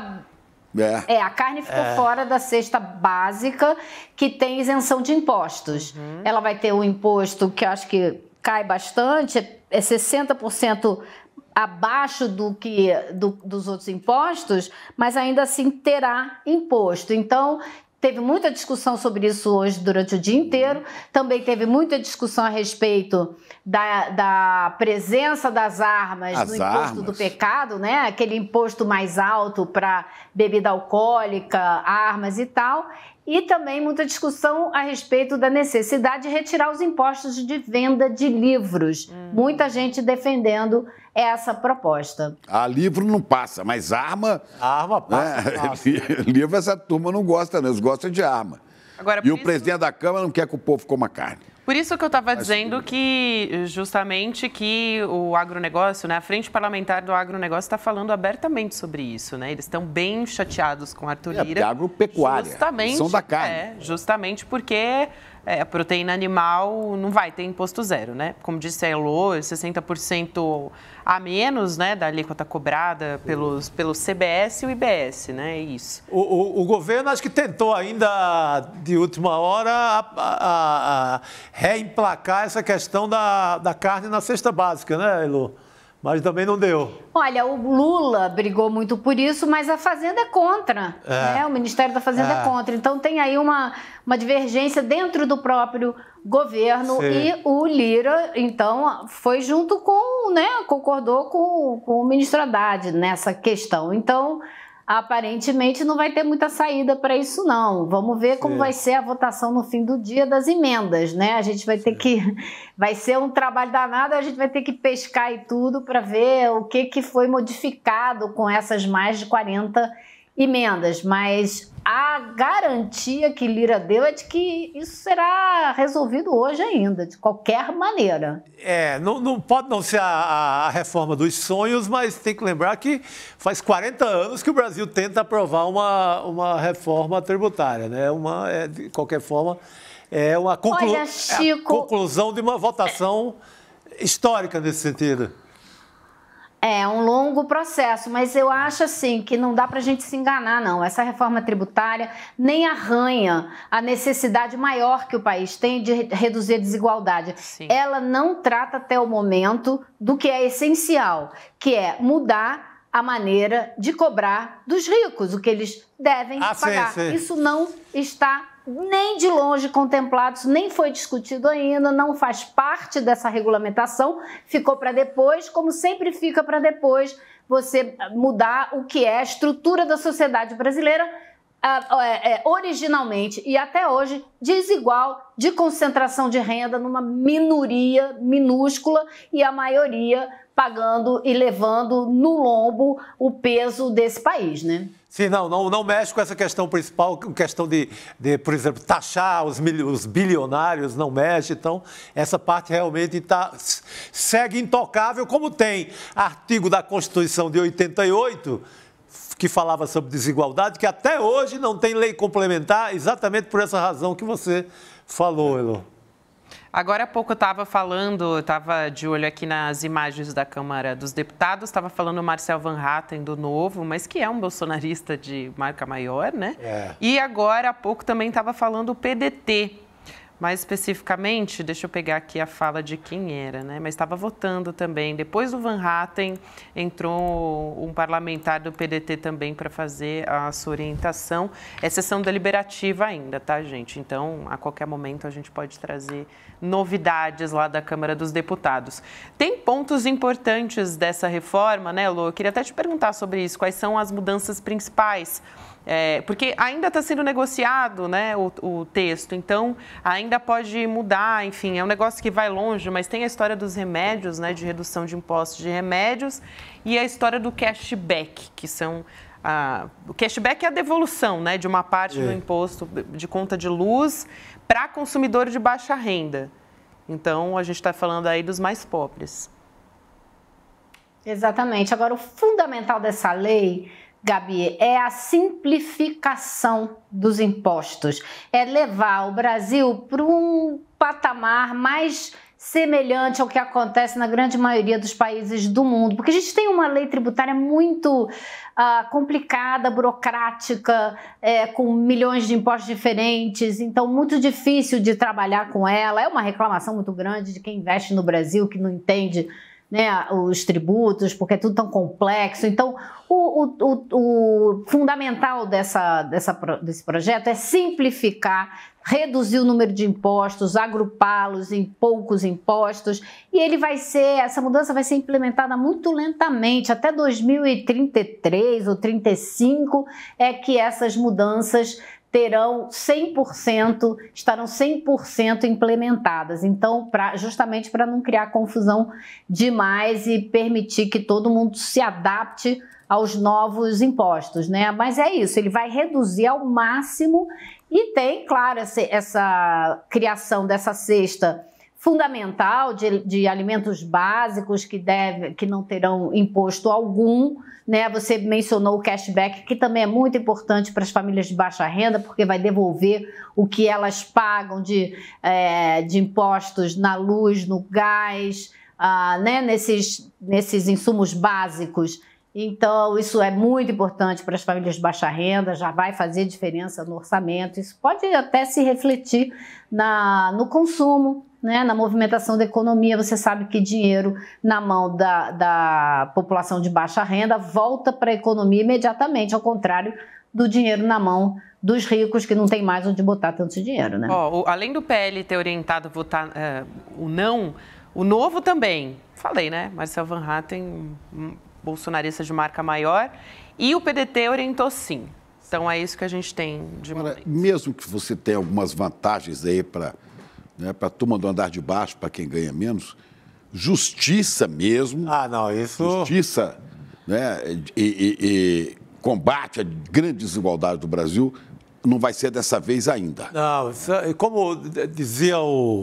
A carne ficou fora da cesta básica, que tem isenção de impostos. Ela vai ter um imposto que eu acho que cai bastante, é 60% abaixo dos outros impostos, mas ainda assim terá imposto. Então, teve muita discussão sobre isso hoje durante o dia inteiro. Também teve muita discussão a respeito da presença das armas no imposto do pecado, né? Aquele imposto mais alto para bebida alcoólica, armas e tal. E também muita discussão a respeito da necessidade de retirar os impostos de venda de livros. Muita gente defendendo essa proposta. Livro não passa, mas arma... Arma passa. Livro essa turma não gosta, né? Eles gostam de arma. Agora, e o presidente da Câmara não quer que o povo coma carne. Por isso que eu estava dizendo que, justamente, que o agronegócio, né, a frente parlamentar do agronegócio está falando abertamente sobre isso, né? Eles estão bem chateados com Arthur Lira. Agropecuária, justamente, são da carne. Justamente porque a proteína animal não vai ter imposto zero, né? Como disse a Elô, 60% a menos, né, da alíquota cobrada pelo CBS e o IBS, né? É isso. O governo acho que tentou ainda, de última hora, reemplacar essa questão da carne na cesta básica, né, Elô? Mas também não deu. Olha, o Lula brigou muito por isso, mas a Fazenda é contra. Né? O Ministério da Fazenda é contra. Então tem aí uma divergência dentro do próprio governo. Sim. E o Lira, então, foi junto com, né, concordou com o ministro Haddad nessa questão. Então, aparentemente não vai ter muita saída para isso, não. Vamos ver como vai ser a votação no fim do dia das emendas, né? A gente vai ter que... Vai ser um trabalho danado, a gente vai ter que pescar e tudo para ver o que foi modificado com essas mais de 40 emendas. Mas a garantia que Lira deu é de que isso será resolvido hoje ainda, de qualquer maneira. Não pode não ser a reforma dos sonhos, mas tem que lembrar que faz 40 anos que o Brasil tenta aprovar uma reforma tributária, né? De qualquer forma, é uma conclusão de uma votação histórica nesse sentido. É um longo processo, mas eu acho assim que não dá para a gente se enganar, não. Essa reforma tributária nem arranha a necessidade maior que o país tem de reduzir a desigualdade. Sim. Ela não trata até o momento do que é essencial, que é mudar a maneira de cobrar dos ricos, o que eles devem pagar. Sim. Isso não está nem de longe contemplado, isso nem foi discutido ainda, não faz parte dessa regulamentação, ficou para depois, como sempre fica para depois você mudar o que é a estrutura da sociedade brasileira, originalmente e até hoje desigual, de concentração de renda numa minoria minúscula e a maioria pagando e levando no lombo o peso desse país, né? Sim, não mexe com essa questão principal, questão de por exemplo, taxar os bilionários, não mexe. Então, essa parte realmente segue intocável, como tem artigo da Constituição de 88, que falava sobre desigualdade, que até hoje não tem lei complementar, exatamente por essa razão que você falou, Elô. Agora há pouco eu estava de olho aqui nas imagens da Câmara dos Deputados, estava falando o Marcel Van Hatten do Novo, mas que é um bolsonarista de marca maior, né? E agora há pouco também estava falando o PDT. Mais especificamente, deixa eu pegar aqui a fala de quem era, né? Mas estava votando também. Depois do Van Hatten, entrou um parlamentar do PDT também para fazer a sua orientação. É sessão deliberativa ainda, tá, gente? Então, a qualquer momento, a gente pode trazer novidades lá da Câmara dos Deputados. Tem pontos importantes dessa reforma, né, Lô? Eu queria até te perguntar sobre isso. Quais são as mudanças principais? Porque ainda está sendo negociado, né, o texto, então ainda pode mudar, enfim, é um negócio que vai longe, mas tem a história dos remédios, né, de redução de impostos de remédios e a história do cashback, que são... o cashback é a devolução, né, de uma parte do imposto de conta de luz para consumidor de baixa renda. Então, a gente está falando aí dos mais pobres. Exatamente. Agora, o fundamental dessa lei, Gabi, é a simplificação dos impostos. É levar o Brasil para um patamar mais semelhante ao que acontece na grande maioria dos países do mundo. Porque a gente tem uma lei tributária muito complicada, burocrática, com milhões de impostos diferentes, então muito difícil de trabalhar com ela. É uma reclamação muito grande de quem investe no Brasil, que não entende, né, os tributos, porque é tudo tão complexo. Então, o fundamental desse projeto é simplificar, reduzir o número de impostos, agrupá-los em poucos impostos, e essa mudança vai ser implementada muito lentamente, até 2033 ou 35 é que essas mudanças estarão 100% implementadas. Então, justamente para não criar confusão demais e permitir que todo mundo se adapte aos novos impostos, né? Mas é isso, ele vai reduzir ao máximo e tem, claro, essa criação dessa cesta fundamental de alimentos básicos que não terão imposto algum, né? Você mencionou o cashback, que também é muito importante para as famílias de baixa renda, porque vai devolver o que elas pagam de impostos na luz, no gás, né? nesses insumos básicos. Então, isso é muito importante para as famílias de baixa renda, já vai fazer diferença no orçamento. Isso pode até se refletir no consumo, né, na movimentação da economia. Você sabe que dinheiro na mão da população de baixa renda volta para a economia imediatamente, ao contrário do dinheiro na mão dos ricos, que não tem mais onde botar tanto dinheiro, né? Além do PL ter orientado a votar o não, o novo também, falei, né? Marcel Van Hatten, bolsonarista de marca maior, e o PDT orientou sim. Então é isso que a gente tem de momento. Mesmo que você tenha algumas vantagens aí para a turma do andar de baixo, para quem ganha menos, justiça mesmo. Justiça, né, e combate à grande desigualdade do Brasil não vai ser dessa vez ainda. Não, como dizia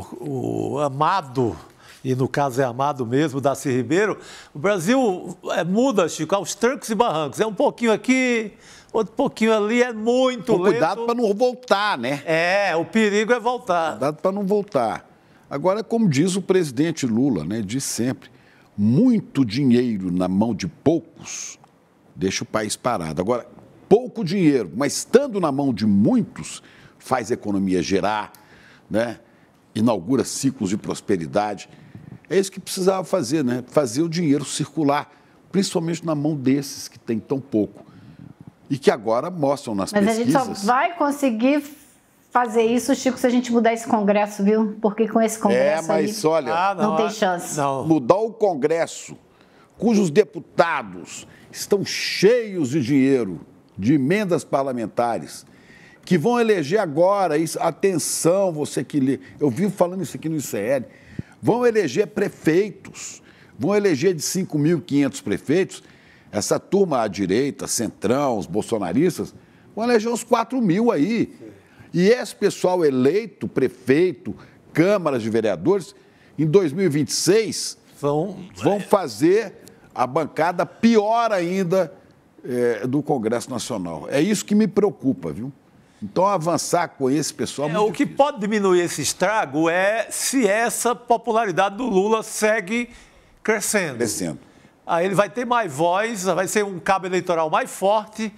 o amado, e no caso é amado mesmo, Darcy Ribeiro, o Brasil muda, Chico, aos trancos e barrancos. É um pouquinho aqui, outro pouquinho ali, é muito lento. Cuidado para não voltar, né? O perigo é voltar. Cuidado para não voltar. Agora, como diz o presidente Lula, né, diz sempre, muito dinheiro na mão de poucos deixa o país parado. Agora, pouco dinheiro, mas estando na mão de muitos, faz a economia gerar, né? Inaugura ciclos de prosperidade. É isso que precisava fazer, né? Fazer o dinheiro circular, principalmente na mão desses que tem tão pouco. E que agora mostram nas pesquisas... Mas a gente só vai conseguir fazer isso, Chico, se a gente mudar esse Congresso, viu? Porque com esse Congresso olha, não tem chance. Mudar o Congresso, cujos deputados estão cheios de dinheiro, de emendas parlamentares, que vão eleger agora, atenção, você que lê, eu vivo falando isso aqui no ICL, vão eleger prefeitos, vão eleger de 5.500 prefeitos, essa turma à direita, centrão, os bolsonaristas, vão eleger uns 4.000 aí. E esse pessoal eleito, prefeito, câmaras de vereadores, em 2026, vão fazer a bancada pior ainda do Congresso Nacional. É isso que me preocupa, viu? Então, avançar com esse pessoal... O que pode diminuir esse estrago é se essa popularidade do Lula segue crescendo. Aí ele vai ter mais voz, vai ser um cabo eleitoral mais forte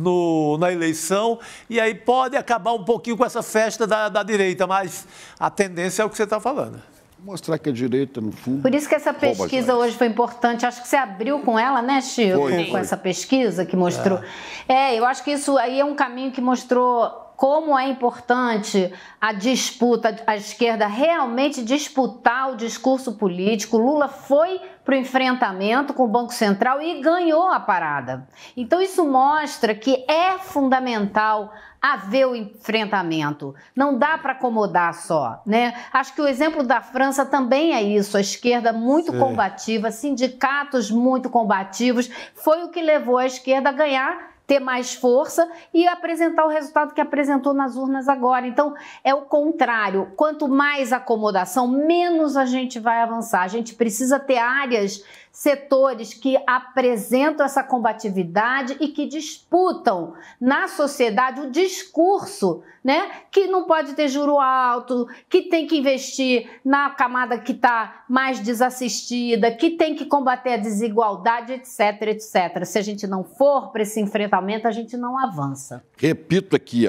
na eleição, e aí pode acabar um pouquinho com essa festa da direita, mas a tendência é o que você está falando. Mostrar que a direita, no fundo... Por isso que essa pesquisa hoje foi importante. Acho que você abriu com ela, né, Chico? Com essa pesquisa que mostrou. Eu acho que isso aí é um caminho que mostrou como é importante a disputa, a esquerda realmente disputar o discurso político. Lula foi para o enfrentamento com o Banco Central e ganhou a parada. Então isso mostra que é fundamental haver o enfrentamento. Não dá para acomodar só, né? Acho que o exemplo da França também é isso. A esquerda muito combativa, sindicatos muito combativos, foi o que levou a esquerda a ganhar, ter mais força e apresentar o resultado que apresentou nas urnas agora. Então, é o contrário. Quanto mais acomodação, menos a gente vai avançar. A gente precisa ter áreas, setores que apresentam essa combatividade e que disputam na sociedade o discurso, né? Que não pode ter juro alto, que tem que investir na camada que está mais desassistida, que tem que combater a desigualdade, etc, etc. Se a gente não for para esse enfrentamento, a gente não avança. Repito aqui,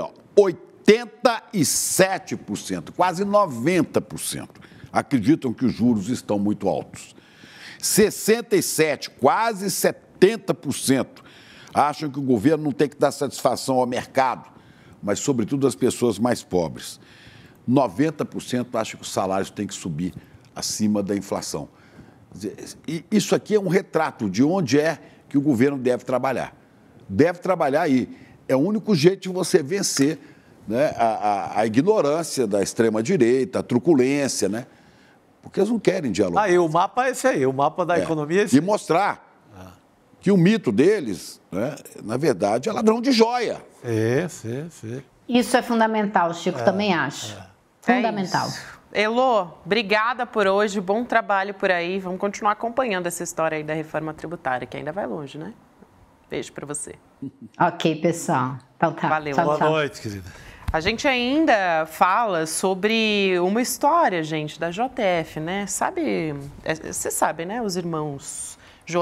87%, quase 90% acreditam que os juros estão muito altos. 67%, quase 70% acham que o governo não tem que dar satisfação ao mercado, mas, sobretudo, às pessoas mais pobres. 90% acham que os salários têm que subir acima da inflação. E isso aqui é um retrato de onde é que o governo deve trabalhar. Deve trabalhar aí. É o único jeito de você vencer, né, a ignorância da extrema-direita, a truculência, né? Porque eles não querem dialogar. O mapa é esse aí, o mapa da economia é esse. E mostrar que o mito deles, né, na verdade, é ladrão de joia. Sim. Isso é fundamental, Chico, também acho. Fundamental. Elô, obrigada por hoje, bom trabalho por aí. Vamos continuar acompanhando essa história aí da reforma tributária, que ainda vai longe, né? Beijo para você. Ok, pessoal. Então tá. Valeu. Boa noite, querida. A gente ainda fala sobre uma história, gente, da JF, né? Você sabe, né? Os irmãos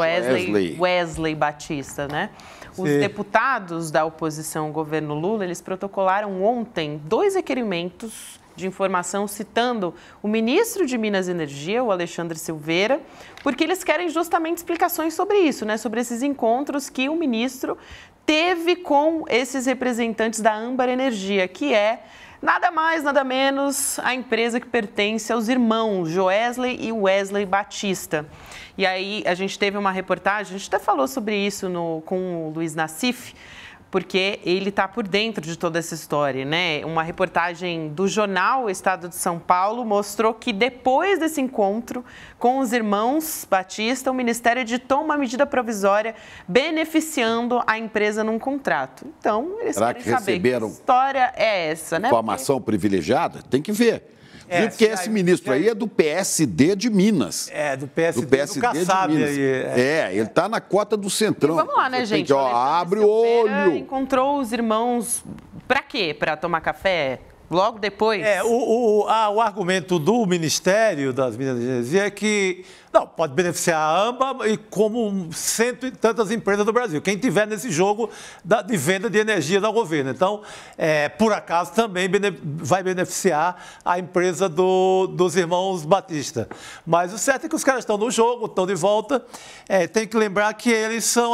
Wesley Batista, né? Os deputados da oposição ao governo Lula, eles protocolaram ontem 2 requerimentos de informação citando o ministro de Minas e Energia, o Alexandre Silveira, porque eles querem justamente explicações sobre isso, né? Sobre esses encontros que o ministro teve com esses representantes da Âmbar Energia, que é nada mais, nada menos a empresa que pertence aos irmãos Joesley e Wesley Batista. E aí a gente teve uma reportagem, a gente até falou sobre isso com o Luiz Nassif, porque ele está por dentro de toda essa história, né? Uma reportagem do jornal Estado de São Paulo mostrou que depois desse encontro com os irmãos Batista, o Ministério editou uma medida provisória beneficiando a empresa num contrato. Então, eles querem saber que história é essa, né? Informação privilegiada? Tem que ver. Porque esse ministro aí é do PSD de Minas. Do PSD do Kassab. Ele está na cota do Centrão. E vamos lá, né, gente? Abre o olho. Encontrou os irmãos para quê? Para tomar café? Logo depois? O argumento do Ministério das Minas e Energia é que pode beneficiar a AMBA e como cento e tantas empresas do Brasil. Quem tiver nesse jogo de venda de energia do governo. Então, por acaso, também vai beneficiar a empresa dos irmãos Batista. Mas o certo é que os caras estão no jogo, estão de volta. Tem que lembrar que eles são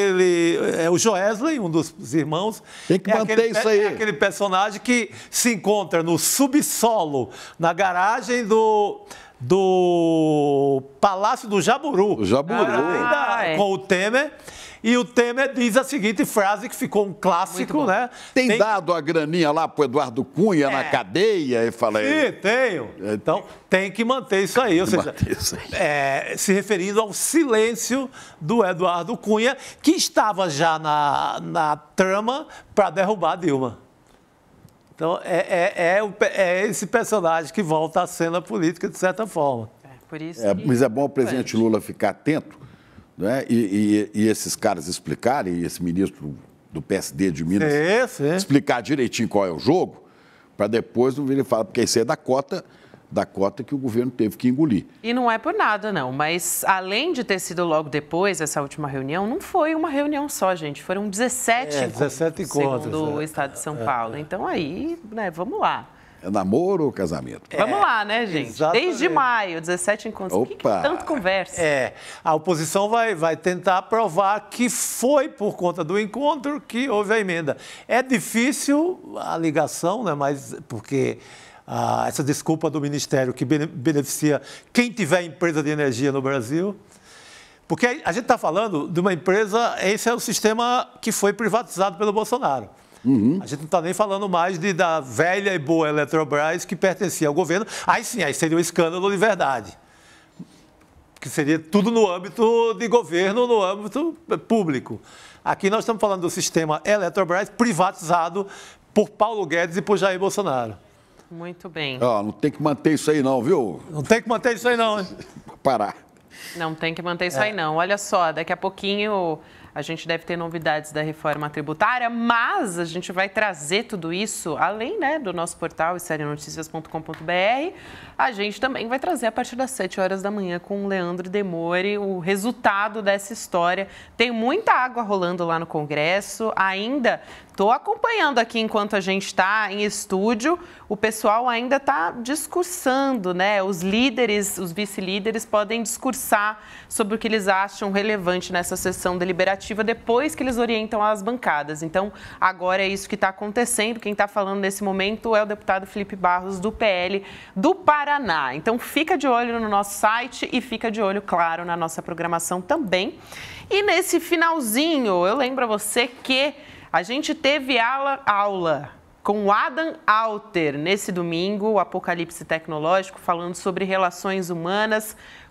o Joesley, um dos irmãos. Tem que manter isso aí. É aquele personagem que se encontra no subsolo, na garagem do Palácio do Jaburu. Com o Temer. E o Temer diz a seguinte frase que ficou um clássico, né? Tem dado a graninha lá pro Eduardo Cunha na cadeia? E fala Sim, tenho. Então, tem que manter isso aí. Ou seja, se referindo ao silêncio do Eduardo Cunha, que estava já na trama para derrubar a Dilma. Então, é esse personagem que volta à cena política, de certa forma. Por isso mas é bom o presidente Lula ficar atento, né? E esses caras explicarem, e esse ministro do PSD de Minas explicar direitinho qual é o jogo, para depois não vir e falar, porque isso aí é da cota que o governo teve que engolir. E não é por nada, não. Mas, além de ter sido logo depois dessa última reunião, não foi uma reunião só, gente. Foram 17 encontros, segundo o Estado de São Paulo. Então, aí, né, vamos lá. É namoro ou casamento? Vamos lá, né, gente? Exatamente. Desde maio, 17 encontros. O que tanto conversa? A oposição vai tentar provar que foi por conta do encontro que houve a emenda. É difícil a ligação, né, mas porque essa desculpa do Ministério que beneficia quem tiver empresa de energia no Brasil. Porque a gente está falando de uma empresa, esse é o sistema que foi privatizado pelo Bolsonaro. A gente não está nem falando mais da velha e boa Eletrobras que pertencia ao governo. Aí sim, aí seria um escândalo de verdade. Que seria tudo no âmbito de governo, no âmbito público. Aqui nós estamos falando do sistema Eletrobras privatizado por Paulo Guedes e por Jair Bolsonaro. Muito bem. Não tem que manter isso aí não, viu? Não tem que manter isso aí não, hein? Parar. Não tem que manter isso aí não. Olha só, daqui a pouquinho a gente deve ter novidades da reforma tributária, mas a gente vai trazer tudo isso, além, né, do nosso portal, serianoticias.com.br, a gente também vai trazer a partir das 7 horas da manhã com o Leandro Demore o resultado dessa história. Tem muita água rolando lá no Congresso, ainda estou acompanhando aqui enquanto a gente está em estúdio, o pessoal ainda está discursando, né? Os líderes, os vice-líderes podem discursar sobre o que eles acham relevante nessa sessão deliberativa depois que eles orientam as bancadas. Então, agora é isso que está acontecendo. Quem está falando nesse momento é o deputado Felipe Barros, do PL do Paraná. Então, fica de olho no nosso site e fica de olho, claro, na nossa programação também. E nesse finalzinho, eu lembro a você que a gente teve aula com o Adam Alter nesse domingo, o Apocalipse Tecnológico, falando sobre relações humanas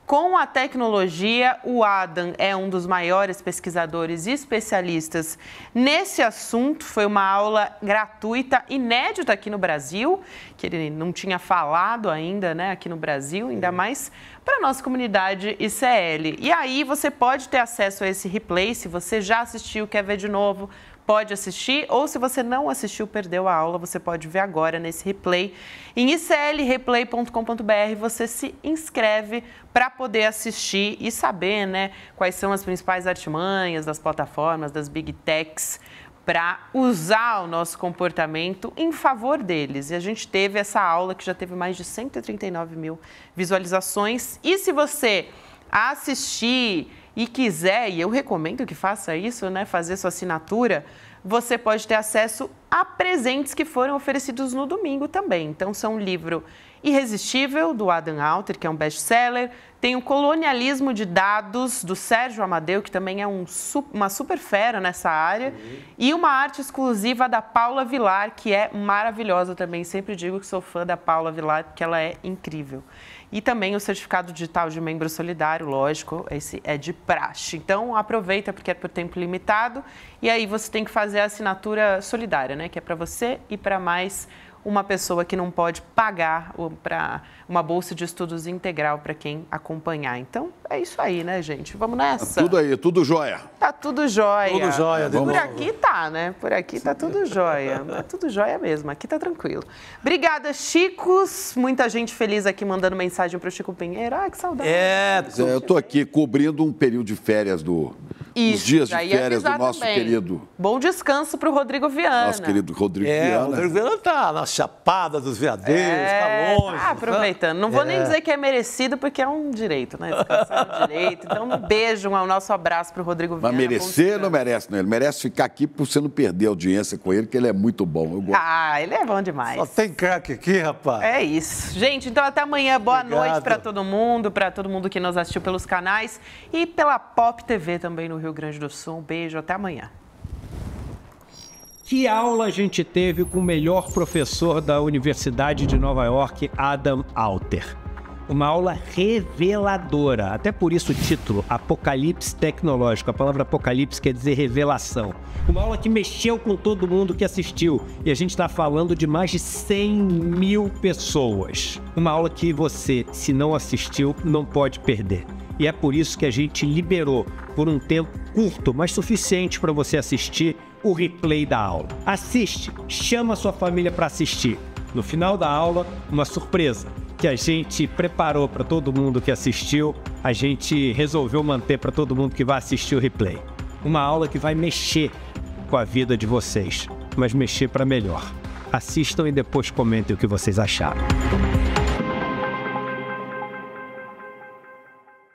com a tecnologia. O Adam é um dos maiores pesquisadores e especialistas nesse assunto. Foi uma aula gratuita, inédita aqui no Brasil, que ele não tinha falado ainda, né, aqui no Brasil, ainda mais para a nossa comunidade ICL. E aí você pode ter acesso a esse replay, se você já assistiu, quer ver de novo, pode assistir, ou se você não assistiu, perdeu a aula, você pode ver agora nesse replay. Em iclreplay.com.br você se inscreve para poder assistir e saber, né, quais são as principais artimanhas das plataformas, das Big Techs, para usar o nosso comportamento em favor deles. E a gente teve essa aula que já teve mais de 139 mil visualizações. E se você assistir e quiser, e eu recomendo que faça isso, né, fazer sua assinatura, você pode ter acesso a presentes que foram oferecidos no domingo também. Então, são um livro Irresistível, do Adam Alter, que é um best-seller. Tem o Colonialismo de Dados, do Sérgio Amadeu, que também é uma super fera nessa área. E uma arte exclusiva da Paula Vilar, que é maravilhosa também. Sempre digo que sou fã da Paula Vilar, porque ela é incrível. E também o certificado digital de membro solidário, lógico, esse é de praxe. Então, aproveita, porque é por tempo limitado. E aí você tem que fazer a assinatura solidária, né? Que é para você e para mais uma pessoa que não pode pagar para uma bolsa de estudos integral para quem acompanhar. Então, é isso aí, né, gente? Vamos nessa? Tudo aí, tudo jóia. Tá tudo jóia. Tudo jóia. Por aqui tá, né? Por aqui tá tudo jóia. É tudo jóia mesmo, aqui tá tranquilo. Obrigada, Chicos. Muita gente feliz aqui mandando mensagem pro Chico Pinheiro. Ah, que saudade. Eu tô aqui cobrindo um período de férias os dias de férias do nosso querido... Bom descanso pro Rodrigo Viana. Nosso querido Rodrigo Viana. O Rodrigo Viana tá na Chapada dos Veadeiros, tá longe. Tá aproveitando. Não vou nem dizer que é merecido, porque é um direito, né? Descansar é um direito. Então, um beijo, um nosso abraço pro Rodrigo Viana. Mas merecer não merece, não. Ele merece ficar aqui por você não perder a audiência com ele, que ele é muito bom. Eu gosto. Ele é bom demais. Só tem craque aqui, rapaz. É isso. Gente, então até amanhã. Boa noite para todo mundo que nos assistiu pelos canais e pela Pop TV também no Rio Grande do Sul. Um beijo, até amanhã. Que aula a gente teve com o melhor professor da Universidade de Nova York, Adam Alter. Uma aula reveladora, até por isso o título, Apocalipse Tecnológico. A palavra apocalipse quer dizer revelação. Uma aula que mexeu com todo mundo que assistiu. E a gente está falando de mais de 100 mil pessoas. Uma aula que você, se não assistiu, não pode perder. E é por isso que a gente liberou, por um tempo curto, mas suficiente para você assistir, o replay da aula. Assiste, chama a sua família para assistir. No final da aula, uma surpresa que a gente preparou para todo mundo que assistiu, a gente resolveu manter para todo mundo que vai assistir o replay. Uma aula que vai mexer com a vida de vocês, mas mexer para melhor. Assistam e depois comentem o que vocês acharam.